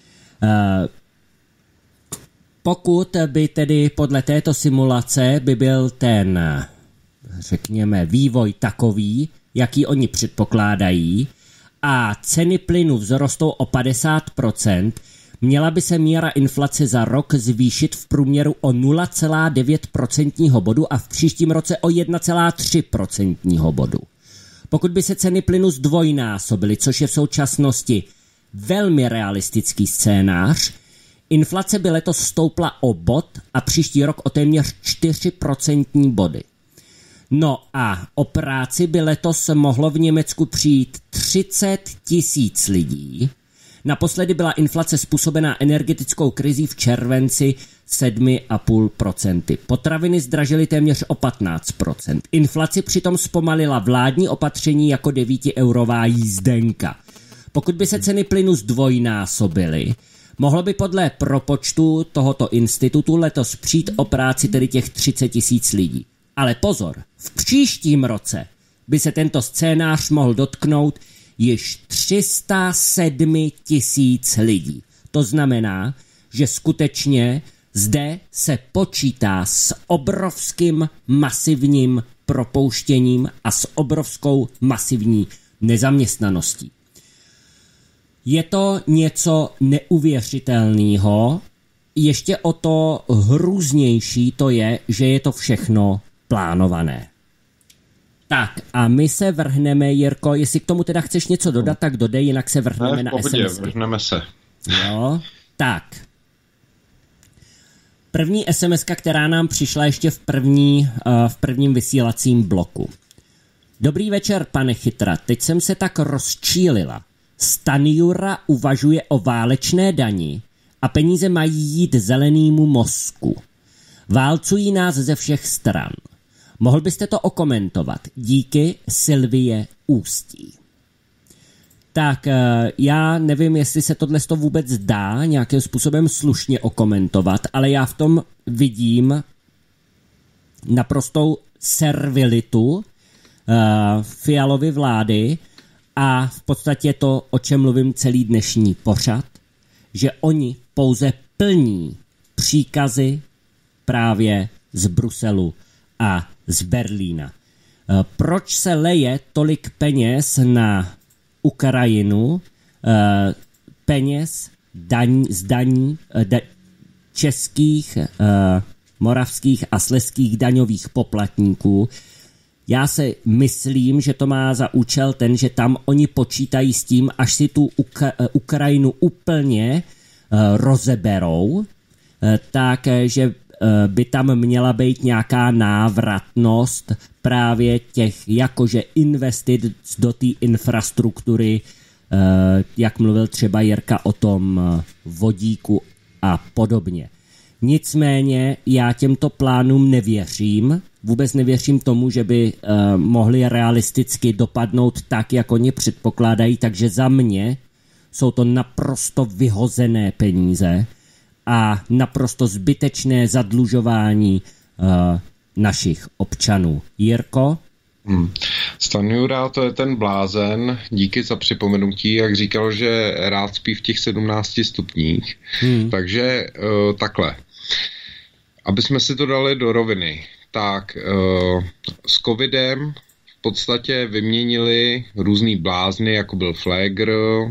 Pokud by tedy podle této simulace by byl ten, řekněme, vývoj takový, jaký oni předpokládají, a ceny plynu vzrostou o 50%, měla by se míra inflace za rok zvýšit v průměru o 0,9% bodu a v příštím roce o 1,3% bodu. Pokud by se ceny plynu zdvojnásobily, což je v současnosti velmi realistický scénář, inflace by letos stoupla o bod a příští rok o téměř 4% body. No a o práci by letos mohlo v Německu přijít 30 000 lidí, Naposledy byla inflace způsobená energetickou krizí v červenci 7,5%. Potraviny zdražily téměř o 15%. Inflaci přitom zpomalila vládní opatření jako 9eurová jízdenka. Pokud by se ceny plynu zdvojnásobily, mohlo by podle propočtu tohoto institutu letos přijít o práci tedy těch 30 000 lidí. Ale pozor, v příštím roce by se tento scénář mohl dotknout již 307 000 lidí. To znamená, že skutečně zde se počítá s obrovským masivním propouštěním a s obrovskou masivní nezaměstnaností. Je to něco neuvěřitelného. Ještě o to hrůznější to je, že je to všechno plánované. Tak a my se vrhneme, Jirko, jestli k tomu teda chceš něco dodat, tak dodej, jinak se vrhneme na SMS. Vrhneme se. Jo, tak. První SMS-ka, která nám přišla ještě v prvním vysílacím bloku. Dobrý večer, pane Chytra, teď jsem se tak rozčílila. Stanjura uvažuje o válečné dani a peníze mají jít zelenému mozku. Válcují nás ze všech stran. Mohl byste to okomentovat? Díky, Sylvie Ústí. Tak já nevím, jestli se tohle vůbec dá nějakým způsobem slušně okomentovat, ale já v tom vidím naprostou servilitu Fialovy vlády a v podstatě to, o čem mluvím celý dnešní pořad, že oni pouze plní příkazy právě z Bruselu a z Berlína. Proč se leje tolik peněz na Ukrajinu, peněz z daní českých, moravských a slezských daňových poplatníků? Já si myslím, že to má za účel ten, že tam oni počítají s tím, až si tu Ukrajinu úplně rozeberou, takže by tam měla být nějaká návratnost právě těch jakože investic do té infrastruktury, jak mluvil třeba Jirka o tom vodíku a podobně. Nicméně já těmto plánům nevěřím. Vůbec nevěřím tomu, že by mohli realisticky dopadnout tak, jak oni předpokládají, takže za mě jsou to naprosto vyhozené peníze a naprosto zbytečné zadlužování našich občanů. Jirko? Stanjura, to je ten blázen, díky za připomenutí, jak říkal, že rád spí v těch 17 stupních. Takže takhle. Aby jsme si to dali do roviny, tak s covidem v podstatě vyměnili různý blázny, jako byl Flegr,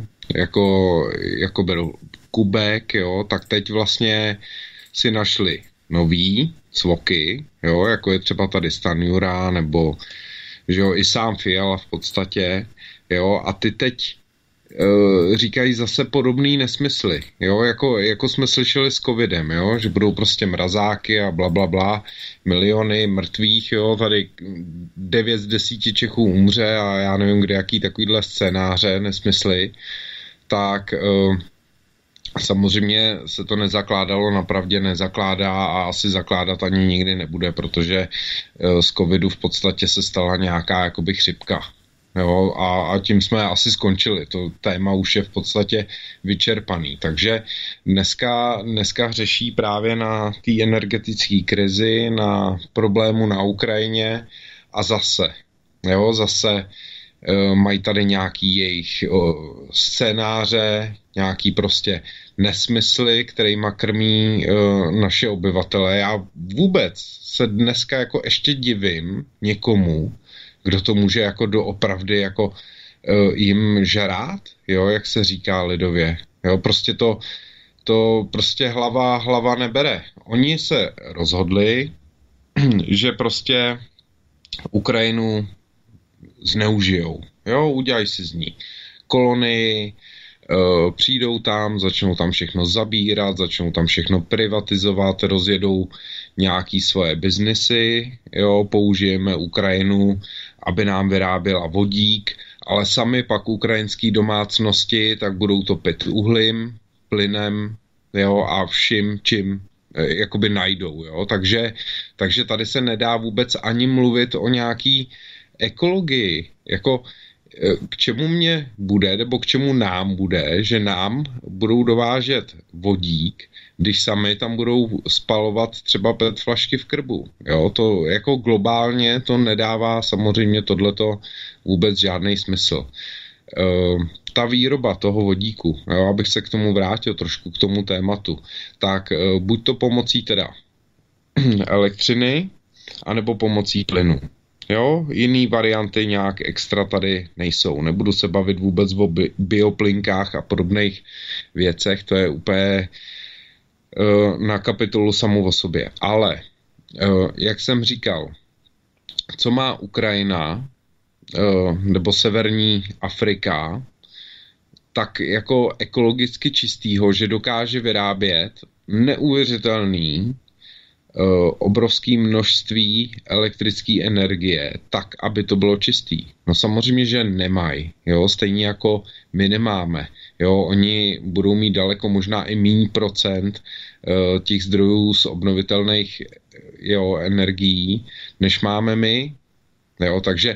jako byl Kubek, jo, tak teď vlastně si našli nový cvoky, jo, jako je třeba tady Stanjura, nebo že jo, i sám Fiala v podstatě, jo, a ty teď říkají zase podobný nesmysly, jo, jako jsme slyšeli s covidem, jo, že budou prostě mrazáky a blablabla, miliony mrtvých, jo, tady 9 z 10 Čechů umře a já nevím, kde jaký takovýhle scénáře, nesmysly, tak samozřejmě se to nezakládalo, napravdě nezakládá a asi zakládat ani nikdy nebude, protože z covidu v podstatě se stala nějaká jakoby chřipka. Jo, a tím jsme asi skončili. To téma už je v podstatě vyčerpaný. Takže dneska řeší právě na té energetické krizi, na problému na Ukrajině a zase mají tady nějaký jejich scénáře, nějaký prostě nesmysly, kterýma krmí naše obyvatele. Já vůbec se dneska jako ještě divím někomu, kdo to může jako doopravdy jako jim žrát, jo, jak se říká lidově. Jo, prostě to prostě hlava nebere. Oni se rozhodli, že prostě Ukrajinu zneužijou. Jo, udělají si z ní kolonii, přijdou tam, začnou tam všechno zabírat, začnou tam všechno privatizovat, rozjedou nějaký svoje biznesy, jo, použijeme Ukrajinu, aby nám vyráběla vodík ale sami pak ukrajinský domácnosti tak budou topit uhlím, plynem, jo, a vším, čím jakoby najdou, jo. Takže tady se nedá vůbec ani mluvit o nějaký ekologii, jako k čemu mě bude, nebo k čemu nám bude, že nám budou dovážet vodík, když sami tam budou spalovat třeba PET flašky v krbu. Jo, to jako globálně to nedává samozřejmě tohleto vůbec žádný smysl. Ta výroba toho vodíku, jo, abych se k tomu vrátil trošku k tomu tématu, tak buď to pomocí teda elektřiny, anebo pomocí plynu. Jo, jiný varianty nějak extra tady nejsou. Nebudu se bavit vůbec o bioplynkách a podobných věcech, to je úplně na kapitolu samou o sobě. Ale, jak jsem říkal, co má Ukrajina nebo severní Afrika, tak jako ekologicky čistýho, že dokáže vyrábět neuvěřitelný obrovské množství elektrické energie, tak, aby to bylo čistý. No samozřejmě, že nemají, jo, stejně jako my nemáme, jo, oni budou mít daleko možná i méně procent těch zdrojů z obnovitelných, jo, energií, než máme my, jo, takže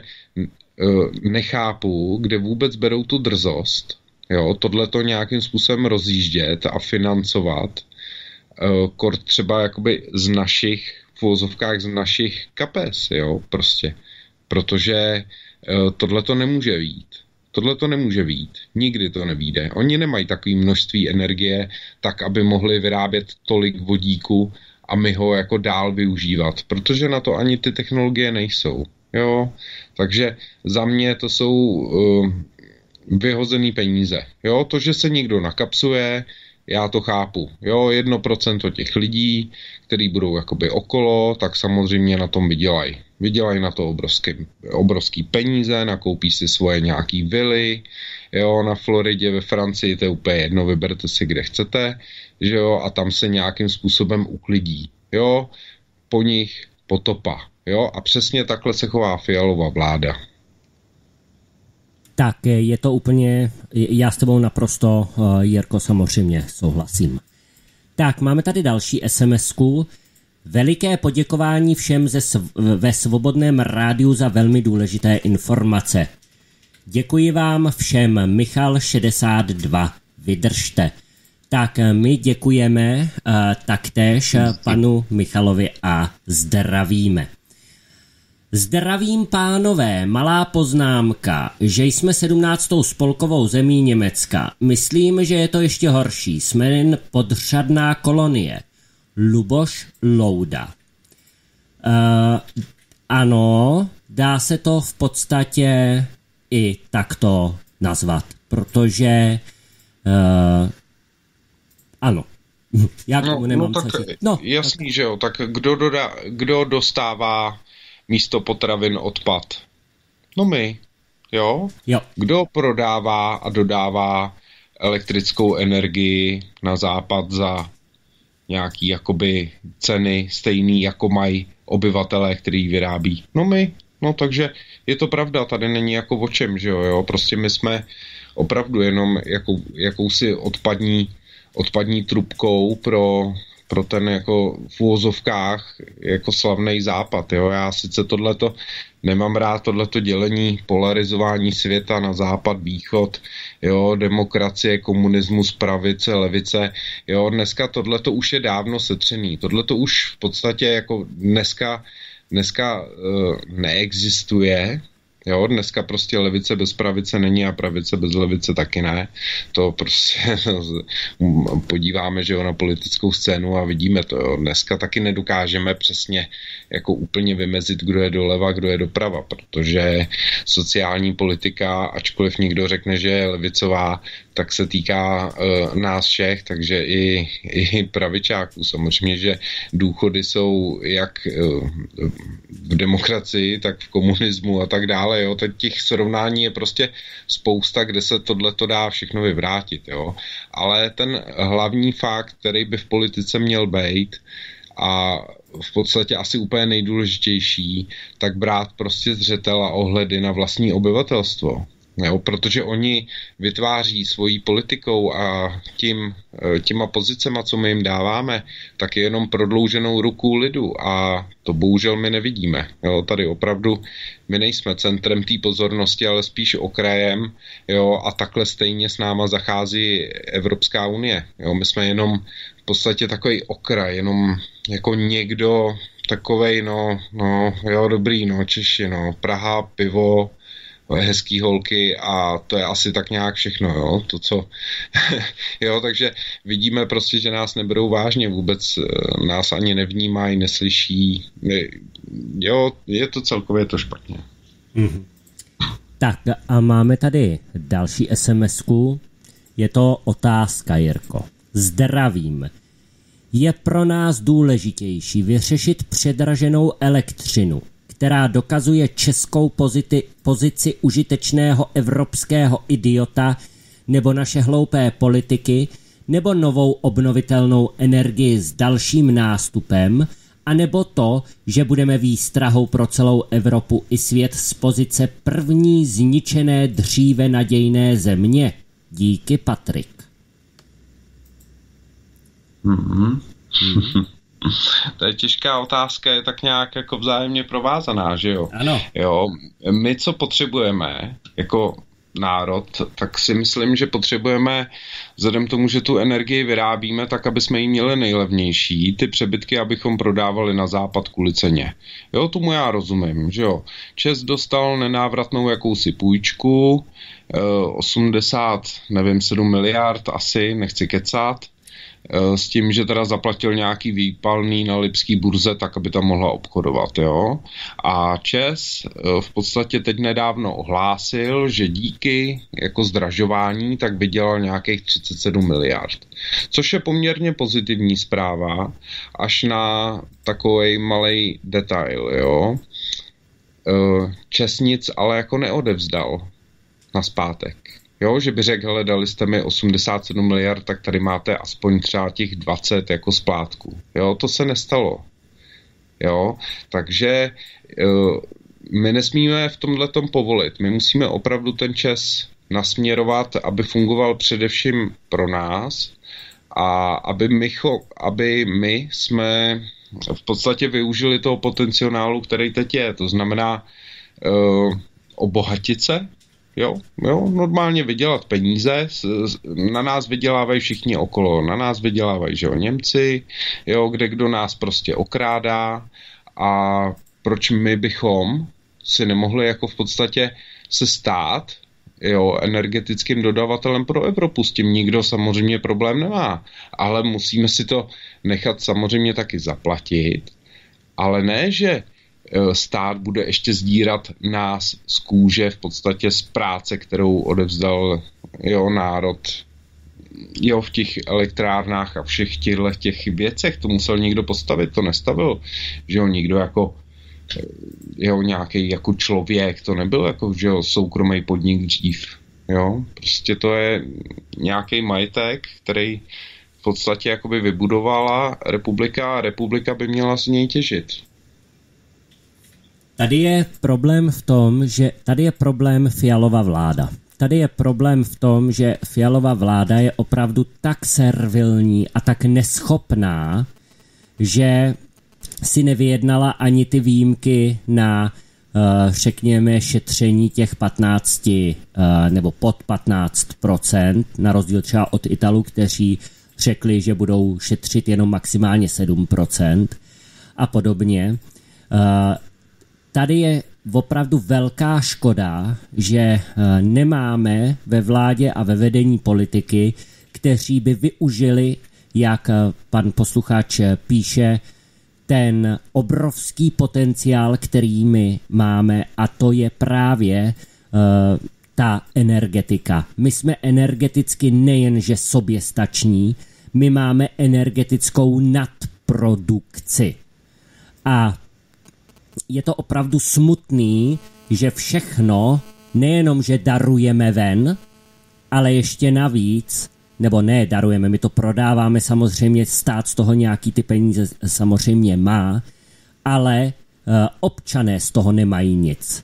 nechápu, kde vůbec berou tu drzost, jo, tohleto nějakým způsobem rozjíždět a financovat, kort třeba jakoby z našich, v uvozovkách z našich kapes, jo, prostě. Protože tohle to nemůže vyjít. Tohle to nemůže vyjít. Nikdy to nevyjde. Oni nemají takové množství energie, tak, aby mohli vyrábět tolik vodíku a my ho jako dál využívat. Protože na to ani ty technologie nejsou. Jo, takže za mě to jsou vyhozený peníze. Jo, to, že se někdo nakapsuje, já to chápu. Jo, 1% těch lidí, kteří budou jakoby okolo, tak samozřejmě na tom vydělají. Vydělají na to obrovský peníze, nakoupí si svoje nějaký vily, jo, na Floridě, ve Francii, to je úplně jedno, vyberte si, kde chcete, že jo, a tam se nějakým způsobem uklidí, jo, po nich potopa, jo, a přesně takhle se chová Fialova vláda. Tak je to úplně, já s tebou naprosto, Jirko, samozřejmě souhlasím. Tak, máme tady další SMS-ku. Veliké poděkování všem ve Svobodném rádiu za velmi důležité informace. Děkuji vám všem, Michal 62, vydržte. Tak my děkujeme taktéž panu Michalovi a zdravíme. Zdravím, pánové, malá poznámka, že jsme 17. spolkovou zemí Německa. Myslím, že je to ještě horší. Jsme jen podřadná kolonie. Luboš Louda. Ano, dá se to v podstatě i takto nazvat, protože ano. Já k tomu nemám tak jasný, že jo, tak kdo dostává místo potravin odpad? No my, jo? Kdo prodává a dodává elektrickou energii na západ za nějaký jakoby ceny stejný, jako mají obyvatelé, který vyrábí? No my. No takže je to pravda, tady není jako o čem, že jo? Prostě my jsme opravdu jenom jakousi odpadní trubkou pro ten jako v úvozovkách jako slavnej západ, jo. Já sice tohleto nemám rád, tohleto dělení, polarizování světa na západ, východ, jo, demokracie, komunismus, pravice, levice, jo, dneska tohleto už je dávno setřený, tohleto už v podstatě jako dneska neexistuje. Jo, dneska prostě levice bez pravice není a pravice bez levice taky ne. To prostě podíváme, že jo, na politickou scénu a vidíme to, jo. Dneska taky nedokážeme přesně jako úplně vymezit, kdo je doleva, kdo je doprava, protože sociální politika, ačkoliv někdo řekne, že je levicová, tak se týká nás všech, takže i pravičáků. Samozřejmě, že důchody jsou jak v demokracii, tak v komunismu a tak dále. Jo. Teď těch srovnání je prostě spousta, kde se tohleto dá všechno vyvrátit. Jo. Ale ten hlavní fakt, který by v politice měl být a v podstatě asi úplně nejdůležitější, tak brát prostě zřetel a ohledy na vlastní obyvatelstvo. Jo, protože oni vytváří svojí politikou a těma pozicema, co my jim dáváme, tak je jenom prodlouženou rukou lidu a to bohužel my nevidíme. Jo, tady opravdu my nejsme centrem té pozornosti, ale spíš okrajem, jo, a takhle stejně s náma zachází Evropská unie. Jo, my jsme jenom v podstatě takový okraj, jenom jako někdo takovej, no, jo, dobrý, no, Češi, no, Praha, pivo, hezký holky a to je asi tak nějak všechno, jo, to co, jo, takže vidíme prostě, že nás neberou vážně, vůbec nás ani nevnímají, neslyší, jo, je to celkově to špatně. Mm-hmm. Tak a máme tady další SMS-ku, je to otázka, Jirko. Zdravím. Je pro nás důležitější vyřešit předraženou elektřinu, která dokazuje českou pozici užitečného evropského idiota, nebo naše hloupé politiky, nebo novou obnovitelnou energii s dalším nástupem, anebo to, že budeme výstrahou pro celou Evropu i svět z pozice první zničené dříve nadějné země? Díky, Patrik. To je těžká otázka, je tak nějak jako vzájemně provázaná, že jo? Ano. Jo, my co potřebujeme jako národ, tak si myslím, že potřebujeme, vzhledem k tomu, že tu energii vyrábíme, tak aby jsme ji měli nejlevnější, ty přebytky, abychom prodávali na západ kvůli ceně. Jo, tomu já rozumím, že jo. ČEZ dostal nenávratnou jakousi půjčku, 7 miliard asi, nechci kecat, s tím, že teda zaplatil nějaký výpalný na lipský burze, tak aby tam mohla obchodovat, jo. A ČEZ v podstatě teď nedávno ohlásil, že díky jako zdražování tak vydělal nějakých 37 miliard. Což je poměrně pozitivní zpráva, až na takovej malej detail, jo. ČEZ nic ale jako neodevzdal nazpátek. Jo, že by řekl, hele, dali jste mi 87 miliard, tak tady máte aspoň třeba těch 20 jako splátku. Jo, to se nestalo. Jo, takže my nesmíme v tomhletom povolit. My musíme opravdu ten ČEZ nasměrovat, aby fungoval především pro nás a aby my jsme v podstatě využili toho potenciálu, který teď je. To znamená obohatit se, Jo, normálně vydělat peníze, na nás vydělávají všichni okolo, na nás vydělávají, že jo, Němci, jo, kde kdo nás prostě okrádá a proč my bychom si nemohli jako v podstatě se stát, jo, energetickým dodavatelem pro Evropu, s tím nikdo samozřejmě problém nemá, ale musíme si to nechat samozřejmě taky zaplatit, ale ne, že stát bude ještě sdírat nás z kůže, v podstatě z práce, kterou odevzdal národ v těch elektrárnách a všech těch věcech. To musel někdo postavit, to nestavil, že jo, někdo jako nějaký jako člověk, to nebyl jako, že jo, soukromý podnik dřív. Jo, prostě to je nějaký majetek, který v podstatě jakoby vybudovala republika a republika by měla z něj těžit. Tady je problém v tom, že tady je problém Fialova vláda. Tady je problém v tom, že Fialova vláda je opravdu tak servilní a tak neschopná, že si nevyjednala ani ty výjimky na, řekněme, šetření těch 15 nebo pod 15%, na rozdíl třeba od Italů, kteří řekli, že budou šetřit jenom maximálně 7% a podobně. Tady je opravdu velká škoda, že nemáme ve vládě a ve vedení politiky, kteří by využili, jak pan posluchač píše, ten obrovský potenciál, který my máme, a to je právě ta energetika. My jsme energeticky nejenže soběstační, my máme energetickou nadprodukci. A je to opravdu smutný, že všechno, nejenom, že darujeme ven, ale ještě navíc, nebo ne darujeme, my to prodáváme, samozřejmě stát z toho nějaký ty peníze samozřejmě má, ale občané z toho nemají nic.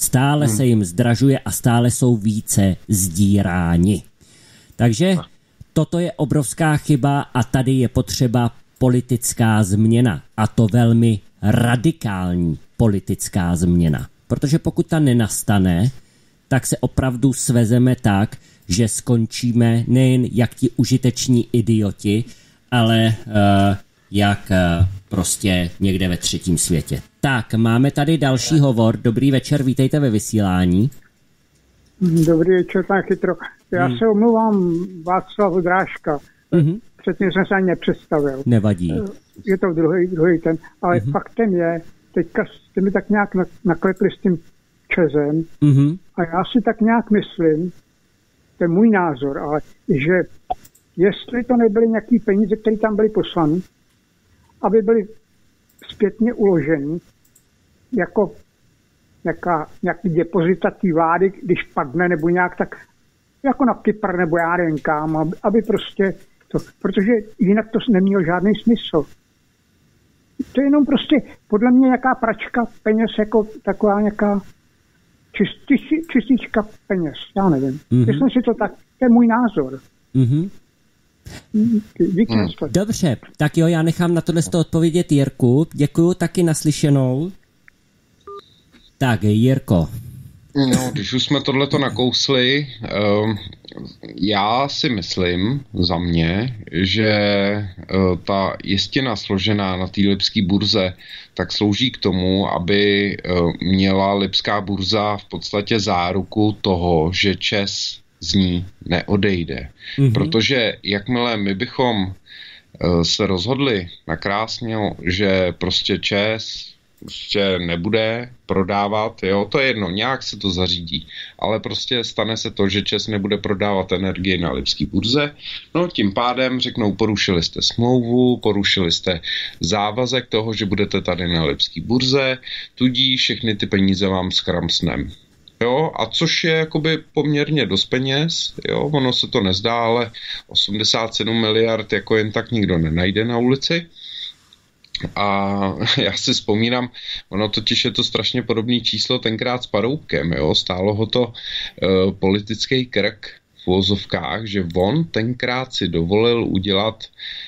Stále se jim zdražuje a stále jsou více zdíráni. Takže toto je obrovská chyba a tady je potřeba politická změna. A to velmi radikální politická změna. Protože pokud ta nenastane, tak se opravdu svezeme tak, že skončíme nejen jak ti užiteční idioti, ale jak prostě někde ve třetím světě. Tak, máme tady další hovor. Dobrý večer, vítejte ve vysílání. Dobrý večer, pan Chytro. Já se omlouvám Václavu Drážka. Předtím jsem se ani nepředstavil. Nevadí. Je to druhý ten. Ale faktem je, teďka jste mi tak nějak naklepli s tím Čezem a já si tak nějak myslím, to je můj názor, ale že jestli to nebyly nějaký peníze, které tam byly poslany, aby byly zpětně uloženy jako nějaký depozita té vlády, když padne nebo nějak tak jako na Kypr nebo já nevím kam, aby prostě to, protože jinak to nemělo žádný smysl. To je jenom prostě podle mě nějaká pračka peněz, jako taková nějaká čistička peněz, já nevím. Myslím si to tak, to je můj názor. Dobře, tak jo, já nechám na tohle odpovědět Jirku. Děkuju, taky naslyšenou. Tak, Jirko. No, když už jsme tohleto nakousli, já si myslím za mě, že ta jistina složená na té lipské burze tak slouží k tomu, aby měla lipská burza v podstatě záruku toho, že ČEZ z ní neodejde. Protože jakmile my bychom se rozhodli nakrásně, že prostě ČEZ prostě nebude prodávat, jo, to je jedno, nějak se to zařídí, ale prostě stane se to, že ČEZ nebude prodávat energii na lipské burze, no tím pádem řeknou, porušili jste smlouvu, porušili jste závazek toho, že budete tady na lipské burze, tudíž všechny ty peníze vám skramsnem. Jo, a což je jakoby poměrně dost peněz, jo, ono se to nezdá, ale 87 miliard jako jen tak nikdo nenajde na ulici. A já si vzpomínám, ono totiž je to strašně podobný číslo tenkrát s Paroubkem, jo, stálo ho to politický krk v uvozovkách, že on tenkrát si dovolil udělat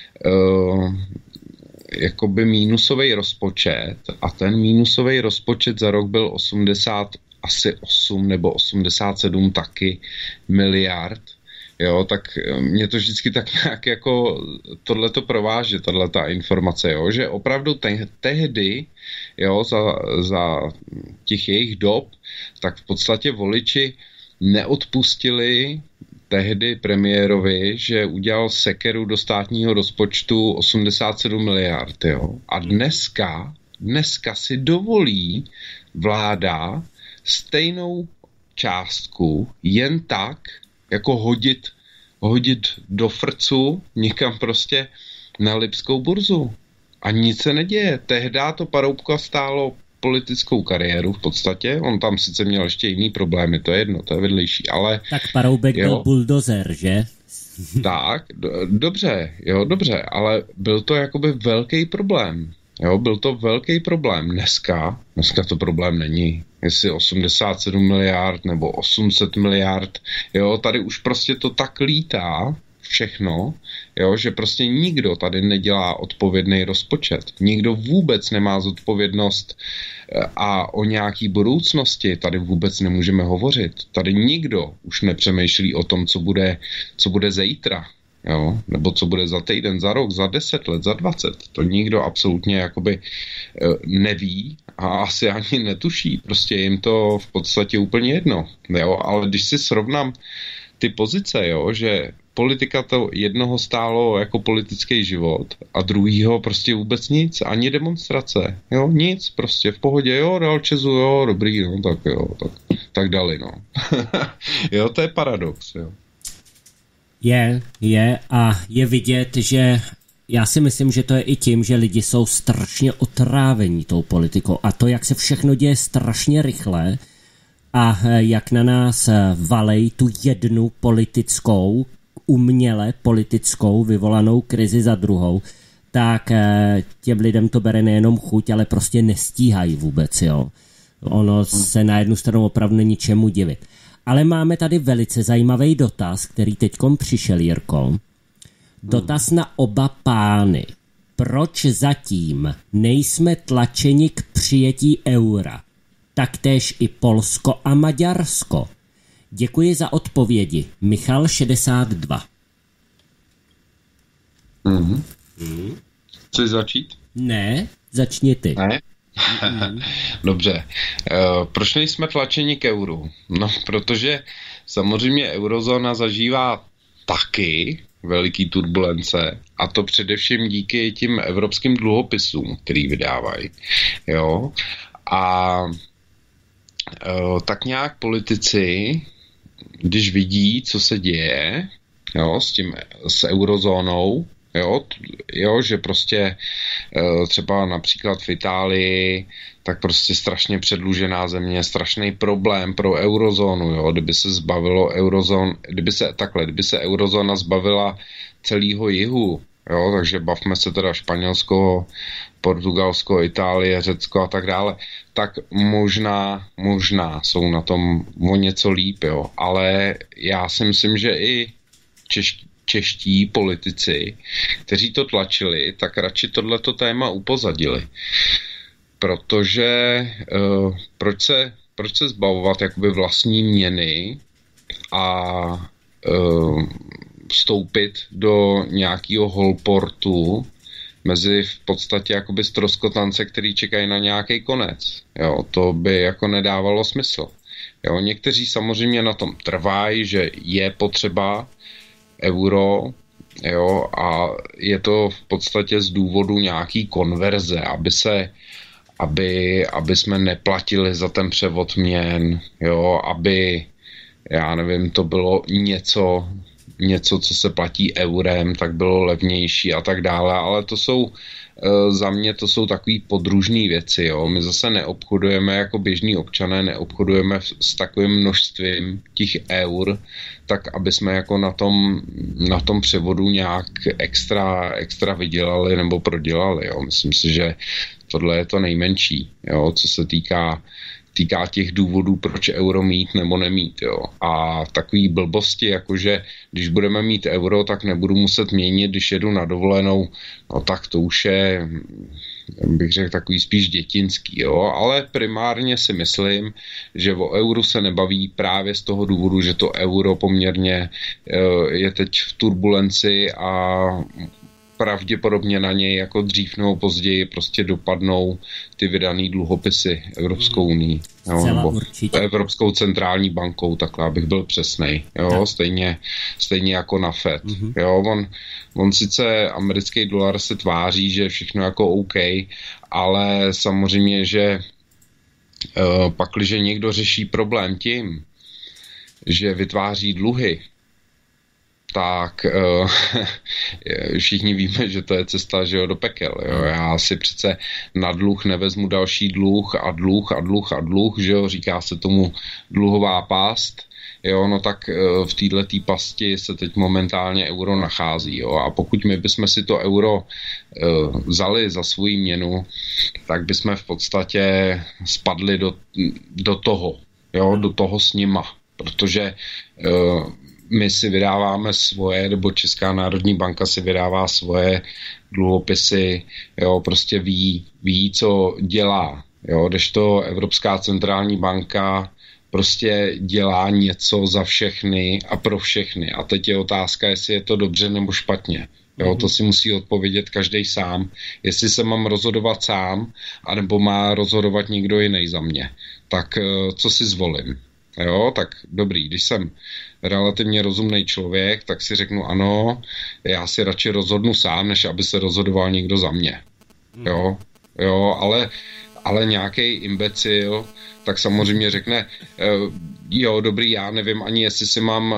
jakoby mínusový rozpočet a ten mínusový rozpočet za rok byl 88 nebo 87 taky miliard. Jo, tak mě to vždycky tak nějak jako tohleto prováže, tato informace, jo, že opravdu tehdy, jo, za těch jejich dob, tak v podstatě voliči neodpustili tehdy premiérovi, že udělal sekeru do státního rozpočtu 87 miliard, jo. A dneska si dovolí vláda stejnou částku jen tak, jako hodit do frcu někam prostě na lipskou burzu. A nic se neděje. Tehdy to Paroubka stálo politickou kariéru v podstatě. On tam sice měl ještě jiný problémy, to je jedno, to je vedlejší, ale... Tak Paroubek byl buldozer, že? Tak, dobře, ale byl to jakoby velký problém. Jo, byl to velký problém. Dneska to problém není. Jestli 87 miliard nebo 800 miliard, jo, tady už prostě to tak lítá všechno, jo, že prostě nikdo tady nedělá odpovědný rozpočet. Nikdo vůbec nemá zodpovědnost a o nějaký budoucnosti tady vůbec nemůžeme hovořit. Tady nikdo už nepřemýšlí o tom, co bude zítra. Jo, nebo co bude za týden, za rok, za 10 let, za 20. To nikdo absolutně jakoby neví a asi ani netuší. Prostě jim to v podstatě úplně jedno. Jo, ale když si srovnám ty pozice, jo, že politika to jednoho stálo jako politický život a druhýho prostě vůbec nic, ani demonstrace, jo, nic, prostě v pohodě, jo, dal ČEZu, jo, dobrý, no, tak jo, tak dali, no. Jo, to je paradox, jo. Je a je vidět, že já si myslím, že to je i tím, že lidi jsou strašně otrávení tou politikou a to, jak se všechno děje strašně rychle a jak na nás valej tu jednu politickou, uměle politickou vyvolanou krizi za druhou, tak těm lidem to bere nejenom chuť, ale prostě nestíhají vůbec, jo. Ono se na jednu stranu opravdu není čemu divit. Ale máme tady velice zajímavý dotaz, který teďkom přišel, Jirko. Dotaz na oba pány. Proč zatím nejsme tlačeni k přijetí eura? Taktéž i Polsko a Maďarsko. Děkuji za odpovědi. Michal 62. Chceš začít? Ne, začni ty. Ne? Dobře. Proč nejsme tlačeni k euru? No, protože samozřejmě eurozóna zažívá taky veliký turbulence, a to především díky tím evropským dluhopisům, který vydávají. Jo? A tak nějak politici, když vidí, co se děje, jo, s eurozónou, jo, že prostě třeba například v Itálii, tak prostě strašně předlužená země, strašný problém pro eurozónu, jo, kdyby se eurozóna zbavila celého jihu, jo, takže bavme se teda Španělsko, Portugalsko, Itálie, Řecko a tak dále, tak možná jsou na tom o něco líp, jo, ale já si myslím, že i čeští politici, kteří to tlačili, tak radši tohleto téma upozadili. Protože proč se zbavovat jakoby vlastní měny a vstoupit do nějakého holportu mezi v podstatě jakoby ztroskotance, který čekají na nějaký konec. Jo, to by jako nedávalo smysl. Jo, někteří samozřejmě na tom trvají, že je potřeba euro, jo, a je to v podstatě z důvodu nějaký konverze, aby jsme neplatili za ten převod měn, jo, aby, já nevím, to bylo něco, co se platí eurem, tak bylo levnější a tak dále, ale to jsou za mě to jsou takový podružný věci, jo. My zase neobchodujeme jako běžní občané, neobchodujeme s takovým množstvím těch eur, tak aby jsme jako na tom převodu nějak extra vydělali nebo prodělali, jo. Myslím si, že tohle je to nejmenší, jo, co se týká těch důvodů, proč euro mít nebo nemít. Jo. A takový blbosti, jakože když budeme mít euro, tak nebudu muset měnit, když jedu na dovolenou, no tak to už je, bych řekl, takový spíš dětinský. Jo. Ale primárně si myslím, že o euru se nebaví právě z toho důvodu, že to euro poměrně je teď v turbulenci a pravděpodobně na něj jako dřív nebo později prostě dopadnou ty vydaný dluhopisy Evropskou unii. Nebo Evropskou centrální bankou, takhle abych byl přesnej. Jo, stejně jako na Fed. Jo, on sice americký dolar se tváří, že je všechno jako OK, ale samozřejmě, že pakliže někdo řeší problém tím, že vytváří dluhy, tak všichni víme, že to je cesta, že jo, do pekel. Jo. Já si přece na dluh nevezmu další dluh a dluh, že jo, říká se tomu dluhová past. Jo, no tak v této pasti se teď momentálně euro nachází. Jo. A pokud my bychom si to euro vzali za svou měnu, tak bychom v podstatě spadli do toho s nima. Protože my si vydáváme svoje, nebo Česká národní banka si vydává svoje dluhopisy, jo, prostě ví, co dělá, jo, kdežto Evropská centrální banka prostě dělá něco za všechny a pro všechny. A teď je otázka, jestli je to dobře nebo špatně. Jo, to si musí odpovědět každý sám. Jestli se mám rozhodovat sám, anebo má rozhodovat někdo jiný za mě. Tak co si zvolím? Jo, tak dobrý, když jsem relativně rozumný člověk, tak si řeknu ano, já si radši rozhodnu sám, než aby se rozhodoval někdo za mě. Jo, ale nějaký imbecil, tak samozřejmě řekne, jo, dobrý, já nevím ani, jestli si mám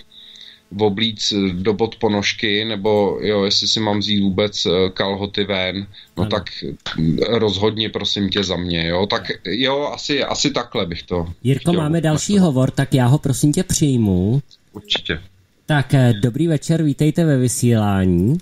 oblíc do bod ponožky, nebo jo, jestli si mám vzít vůbec kalhoty ven, no tak rozhodně prosím tě za mě, jo, tak jo, asi takhle bych to Jirko, chtěl. Máme další hovor, tak já ho prosím tě přijmu. Určitě. Tak, dobrý večer, vítejte ve vysílání.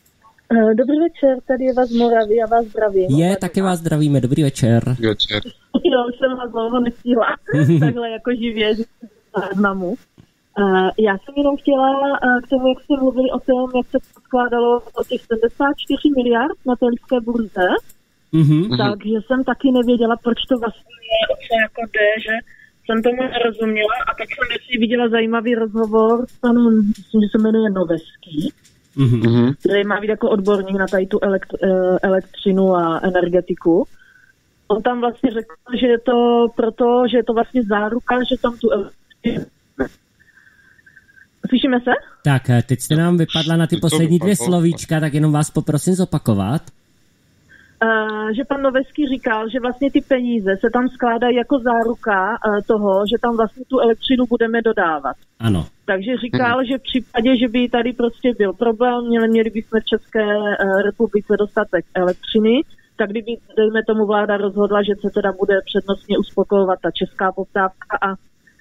Dobrý večer, tady je vás z Moravy, já vás zdravím. Taky vás zdravíme, dobrý večer. Dobrý večer. Jo, už jsem vás dlouho nestihla, takhle jako živě, že záznamu. Já jsem jenom chtěla k tomu, jak jste mluvili o tom, jak se skládalo o těch 74 miliard na té lipské burze, takže jsem taky nevěděla, proč to vlastně je, o co jako jde, že jsem tomu nerozuměla a tak jsem si viděla zajímavý rozhovor s panem, myslím, že se jmenuje Noveský, který má být jako odborník na tady tu elektřinu a energetiku. On tam vlastně řekl, že je to proto, že je to vlastně záruka, že tam tu elektřinu... Slyšíme se? Tak, teď jste nám vypadla na ty poslední 2 slovíčka, tak jenom vás poprosím zopakovat. Že pan Noveský říkal, že vlastně ty peníze se tam skládají jako záruka toho, že tam vlastně tu elektřinu budeme dodávat. Ano. Takže říkal, že v případě, že by tady prostě byl problém, měli bychom v České republice dostatek elektřiny, tak kdyby, dejme tomu, vláda rozhodla, že se teda bude přednostně uspokojovat ta česká poptávka a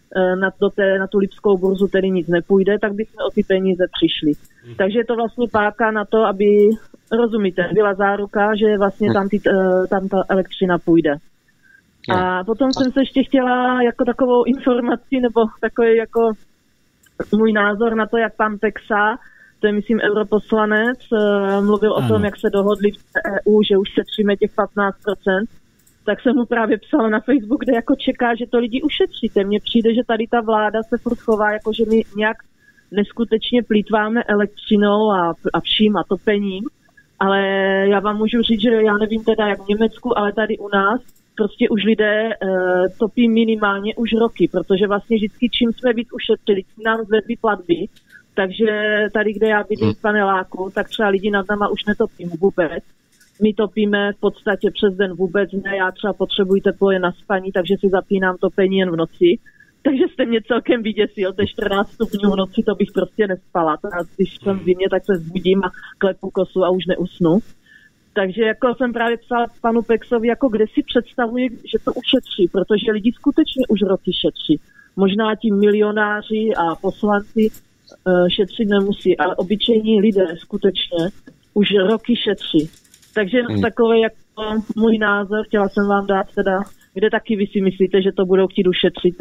na tu lipskou burzu tedy nic nepůjde, tak bychom o ty peníze přišli. Takže je to vlastně páka na to, aby, rozumíte, byla záruka, že vlastně tam ta elektřina půjde. A potom jsem se ještě chtěla jako takovou informaci, nebo takový jako můj názor na to, jak pan Peksa, to je myslím europoslanec, mluvil o tom, jak se dohodli v EU, že už šetříme těch 15%, tak jsem mu právě psala na Facebook, kde jako čeká, že to lidi ušetříte. Mně přijde, že tady ta vláda se furt chová, jako že my nějak neskutečně plýtváme elektřinou a vším a topením, ale já vám můžu říct, že já nevím teda jak v Německu, ale tady u nás prostě už lidé topí minimálně už roky, protože vlastně vždycky čím jsme víc ušetřili, tím nám zvedli platby, takže tady, kde já bydlím v paneláku, tak třeba lidi nad náma už netopím vůbec. My topíme v podstatě přes den vůbec ne, já třeba potřebuji teplo jen na spaní, takže si zapínám topení jen v noci. Takže jste mě celkem vyděsil, to je 14 stupňů v noci, to bych prostě nespala. Když jsem v zimě, tak se zbudím a klepu kosu a už neusnu. Takže jako jsem právě psala panu Peksovi, jako kde si představuje, že to ušetří, protože lidi skutečně už roky šetří. Možná ti milionáři a poslanci šetřit nemusí, ale obyčejní lidé skutečně už roky šetří. Takže takové jako můj názor, chtěla jsem vám dát teda, kde taky vy si myslíte, že to budou chtít ušetřit.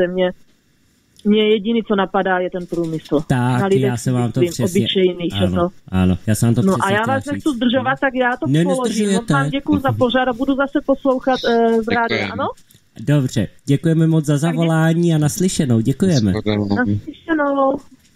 Mě jediný, co napadá, je ten průmysl. Tak, já se vám to přesně... Obyčejný, ano, já se vám to přesně a já vás nechci zdržovat, tak já to položím. Vám děkuju za pořád a budu zase poslouchat z rádia, ano? Dobře, děkujeme moc za zavolání a naslyšenou, děkujeme. Naslyšenou.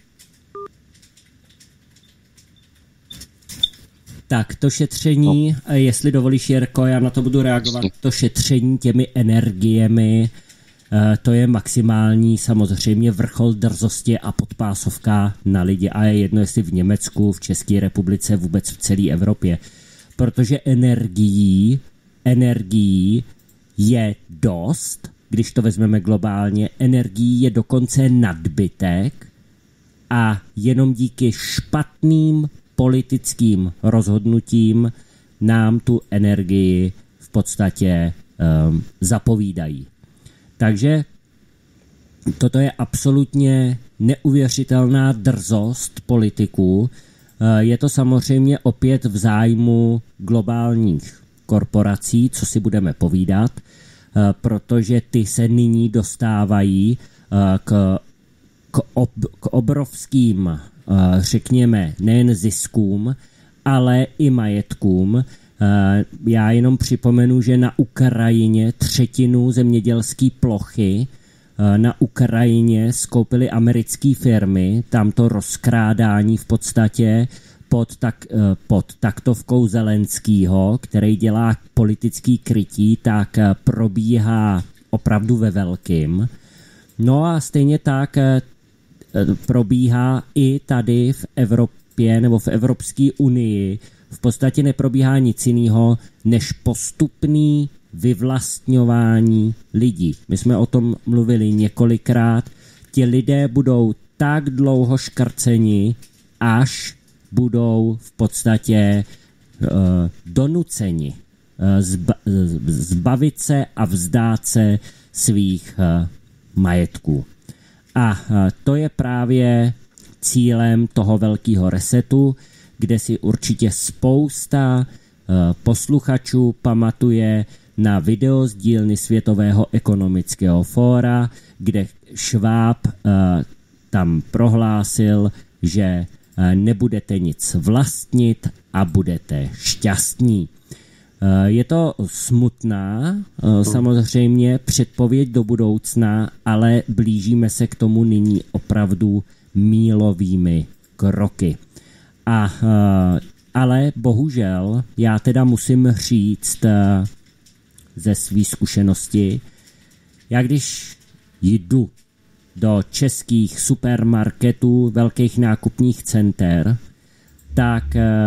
Tak to šetření, jestli dovolíš, Jirko, já na to budu reagovat, to šetření těmi energiemi, to je maximální samozřejmě vrchol drzosti a podpásovka na lidi a je jedno, jestli v Německu, v České republice, vůbec v celé Evropě, protože energií je dost, když to vezmeme globálně, energií je dokonce nadbytek a jenom díky špatným politickým rozhodnutím nám tu energii v podstatě zapovídají. Takže toto je absolutně neuvěřitelná drzost politiků. Je to samozřejmě opět v zájmu globálních korporací, co si budeme povídat, protože ty se nyní dostávají k obrovským, řekněme, nejen ziskům, ale i majetkům. Já jenom připomenu, že na Ukrajině 1/3 zemědělské plochy na Ukrajině skoupily americké firmy, tam to rozkrádání v podstatě pod taktovkou Zelenskýho, který dělá politický krytí, tak probíhá opravdu ve velkým. No a stejně tak probíhá i tady v Evropě nebo v Evropské unii. V podstatě neprobíhá nic jiného než postupný vyvlastňování lidí. My jsme o tom mluvili několikrát. Ti lidé budou tak dlouho škrceni, až budou v podstatě donuceni zbavit se a vzdát se svých majetků. A to je právě cílem toho velkého resetu, kde si určitě spousta posluchačů pamatuje na video z dílny Světového ekonomického fóra, kde Schwab tam prohlásil, že nebudete nic vlastnit a budete šťastní. Je to smutná samozřejmě předpověď do budoucna, ale blížíme se k tomu nyní opravdu mílovými kroky. Ale bohužel já teda musím říct ze své zkušenosti, já když jdu do českých supermarketů, velkých nákupních center, tak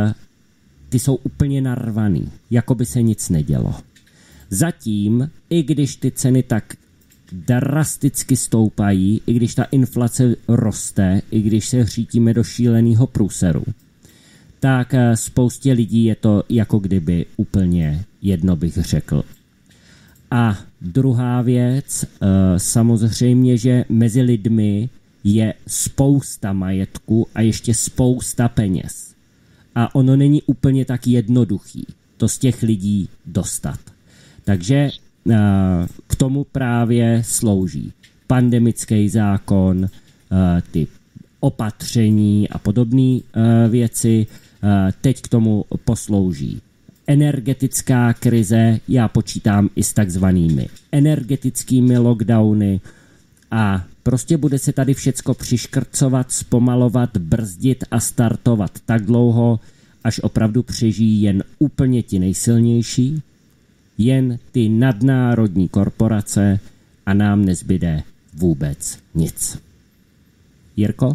ty jsou úplně narvaný, jako by se nic nedělo. Zatím, i když ty ceny tak drasticky stoupají, i když ta inflace roste, i když se řítíme do šíleného průseru, tak spoustě lidí je to jako kdyby úplně jedno, bych řekl. A druhá věc, samozřejmě, že mezi lidmi je spousta majetku a ještě spousta peněz. A ono není úplně tak jednoduchý to z těch lidí dostat. Takže k tomu právě slouží pandemický zákon, ty opatření a podobné věci. Teď k tomu poslouží energetická krize, já počítám i s takzvanými energetickými lockdowny a prostě bude se tady všecko přiškrcovat, zpomalovat, brzdit a startovat tak dlouho, až opravdu přežijí jen úplně ti nejsilnější, jen ty nadnárodní korporace a nám nezbyde vůbec nic. Jirko?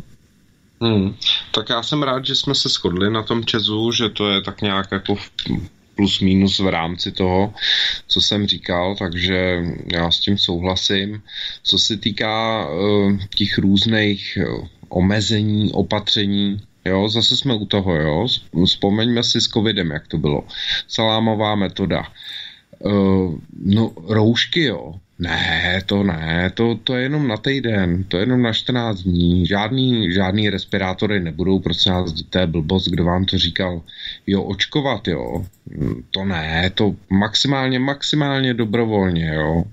Tak já jsem rád, že jsme se shodli na tom ČEZu, že to je tak nějak jako plus minus v rámci toho, co jsem říkal, takže já s tím souhlasím. Co se týká těch různých omezení, opatření, jo, zase jsme u toho, jo, vzpomeňme si s covidem, jak to bylo. Salámová metoda. No, roušky, jo. Ne, to je jenom na týden, to je jenom na 14 dní, žádný respirátory nebudou, prosím nás, to je blbost, kdo vám to říkal, jo, očkovat, jo, to ne, to maximálně dobrovolně, jo,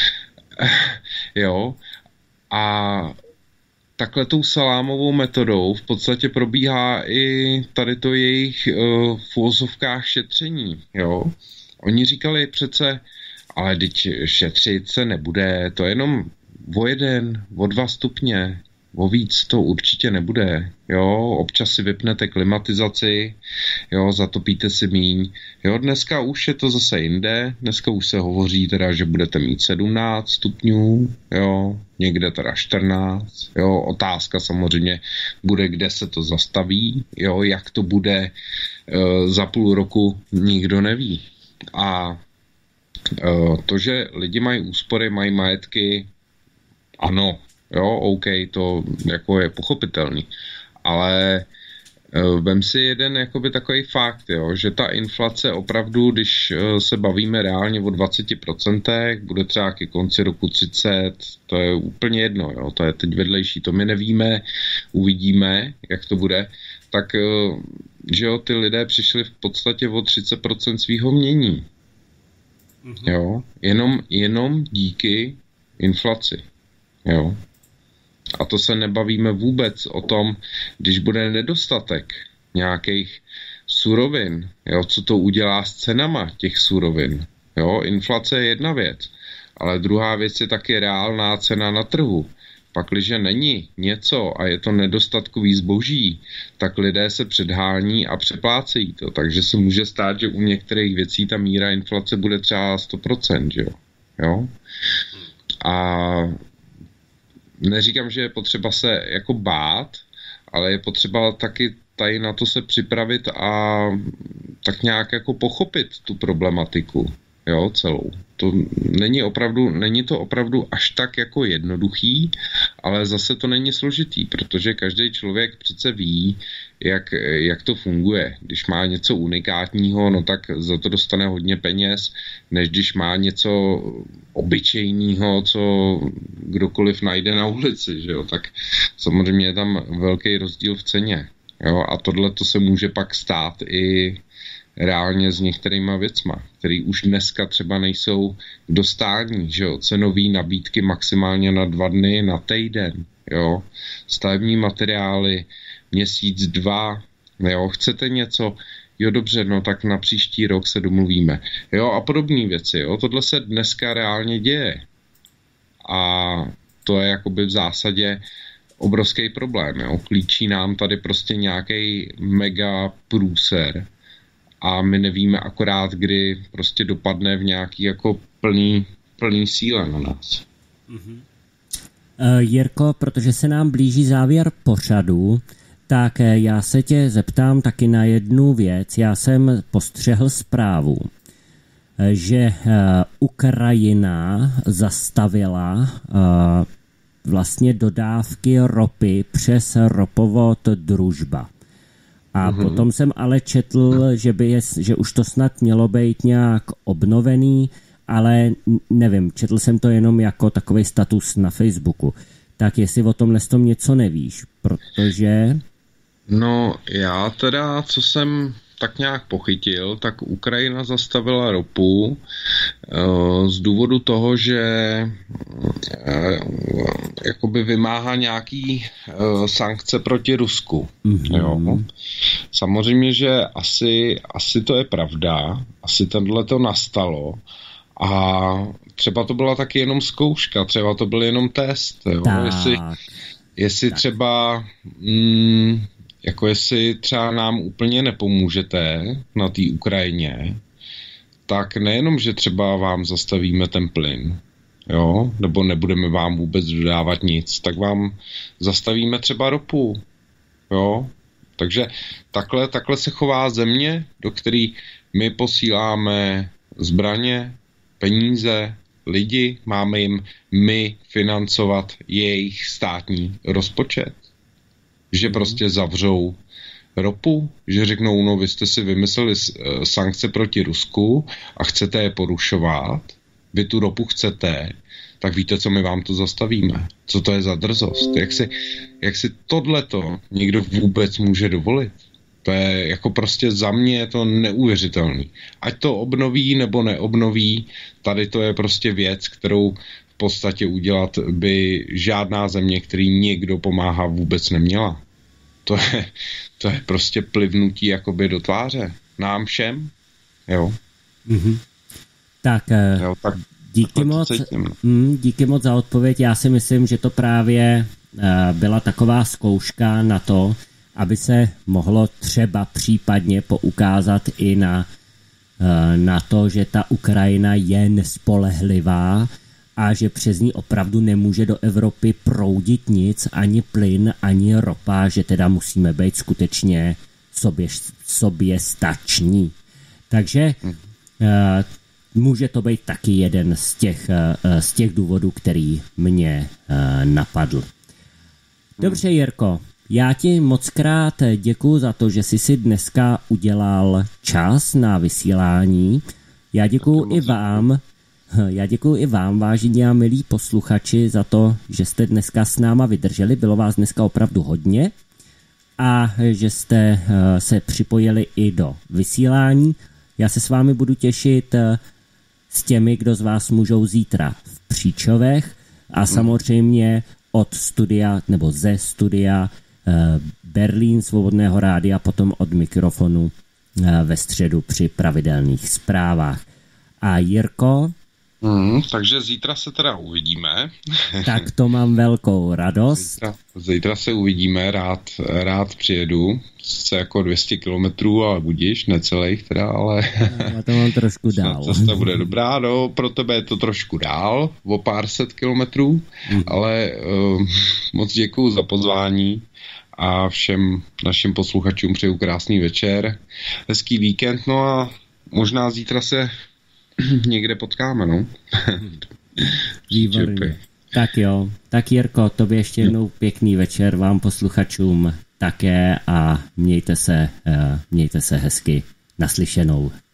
jo, a takhle tou salámovou metodou v podstatě probíhá i tady to jejich v uvozovkách šetření, jo, oni říkali přece, ale teď šetřit se nebude, to je jenom o 1, o 2 stupně, o víc to určitě nebude, jo, občas si vypnete klimatizaci, jo, zatopíte si míň, jo, dneska už je to zase jinde, dneska už se hovoří teda, že budete mít 17 stupňů, jo, někde teda 14, jo, otázka samozřejmě bude, kde se to zastaví, jo, jak to bude za půl roku, nikdo neví. A to, že lidi mají úspory, mají majetky, ano, jo, OK, to jako je pochopitelný, ale vem si jeden jakoby takový fakt, jo, že ta inflace opravdu, když se bavíme reálně o 20%, bude třeba ke konci roku 30, to je úplně jedno, jo, to je teď vedlejší, to my nevíme, uvidíme, jak to bude, tak, že jo, ty lidé přišli v podstatě o 30% svýho mění. Jo, jenom díky inflaci, jo. A to se nebavíme vůbec o tom, když bude nedostatek nějakých surovin, jo, co to udělá s cenama těch surovin, jo. Inflace je jedna věc, ale druhá věc je taky reálná cena na trhu. Pakliže není něco a je to nedostatkový zboží, tak lidé se předhání a přeplácejí to. Takže se může stát, že u některých věcí ta míra inflace bude třeba 100%, že jo? A neříkám, že je potřeba se jako bát, ale je potřeba taky tady na to se připravit a tak nějak jako pochopit tu problematiku, jo, celou. To není to opravdu až tak jako jednoduchý, ale zase to není složitý, protože každý člověk přece ví, jak to funguje. Když má něco unikátního, no tak za to dostane hodně peněz, než když má něco obyčejného, co kdokoliv najde na ulici, že jo, tak samozřejmě je tam velký rozdíl v ceně. Jo, a tohle to se může pak stát i reálně s některýma věcma, který už dneska třeba nejsou k dostání, že jo, cenový nabídky maximálně na 2 dny, na týden, jo, stavební materiály, měsíc, 2, jo, chcete něco, jo dobře, no tak na příští rok se domluvíme, jo, a podobné věci, jo, tohle se dneska reálně děje a to je jakoby v zásadě obrovský problém, jo, klíčí nám tady prostě nějaký mega průser a my nevíme akorát, kdy prostě dopadne v nějaký jako plný síle na nás. Mm-hmm. Jirko, protože se nám blíží závěr pořadu, tak já se tě zeptám taky na jednu věc. Já jsem postřehl zprávu, že Ukrajina zastavila vlastně dodávky ropy přes ropovod Družba. A potom jsem ale četl, že už to snad mělo být nějak obnovený, ale nevím, četl jsem to jenom jako takový status na Facebooku. Tak jestli o tomhle tom něco nevíš, protože... No já teda, co jsem tak nějak pochytil, tak Ukrajina zastavila ropu z důvodu toho, že jakoby vymáhá nějaký sankce proti Rusku. Mm-hmm. Jo. Samozřejmě, že asi to je pravda, asi tenhle to nastalo a třeba to byla taky jenom zkouška, třeba to byl jenom test. Jo. Jestli třeba... jako jestli třeba nám úplně nepomůžete na té Ukrajině, tak nejenom, že třeba vám zastavíme ten plyn, jo, nebo nebudeme vám vůbec dodávat nic, tak vám zastavíme třeba ropu, jo. Takže takhle se chová země, do které my posíláme zbraně, peníze, lidi, máme jim my financovat jejich státní rozpočet. Že prostě zavřou ropu, že řeknou, no vy jste si vymysleli sankce proti Rusku a chcete je porušovat, vy tu ropu chcete, tak víte, co my vám to zastavíme. Co to je za drzost? Jak si tohleto někdo vůbec může dovolit? To je jako prostě za mě je to neuvěřitelný. Ať to obnoví nebo neobnoví, tady to je prostě věc, kterou v podstatě udělat by žádná země, který někdo pomáhá, vůbec neměla. To je prostě plivnutí jakoby do tváře. Nám všem. Jo. Mm-hmm. Tak díky moc za odpověď. Já si myslím, že to právě byla taková zkouška na to, aby se mohlo třeba případně poukázat i na to, že ta Ukrajina je nespolehlivá a že přes ní opravdu nemůže do Evropy proudit nic, ani plyn, ani ropa, že teda musíme být skutečně soběstační. Takže může to být taky jeden z těch důvodů, který mě napadl. Dobře, Jirko, já ti mockrát děkuju za to, že jsi si dneska udělal čas na vysílání. Já děkuju i vám, vážení a milí posluchači, za to, že jste dneska s náma vydrželi. Bylo vás dneska opravdu hodně a že jste se připojili i do vysílání. Já se s vámi budu těšit s těmi, kdo z vás můžou zítra v Příčovech a samozřejmě od studia nebo ze studia Berlín Svobodného rádia, potom od mikrofonu ve středu při pravidelných zprávách. A Jirko? Takže zítra se teda uvidíme. Tak to mám velkou radost. Zítra se uvidíme, rád přijedu. Sice jako 200 kilometrů, ale budíš, necelých teda, ale... Já to mám trošku dál. Cesta bude dobrá, no, pro tebe je to trošku dál, o pár set kilometrů, ale moc děkuju za pozvání a všem našim posluchačům přeju krásný večer, hezký víkend, no a možná zítra se někde potkáme, no. Výborně. Tak jo, tak Jirko, tobě ještě jednou pěkný večer, vám posluchačům také a mějte se hezky. Naslyšenou.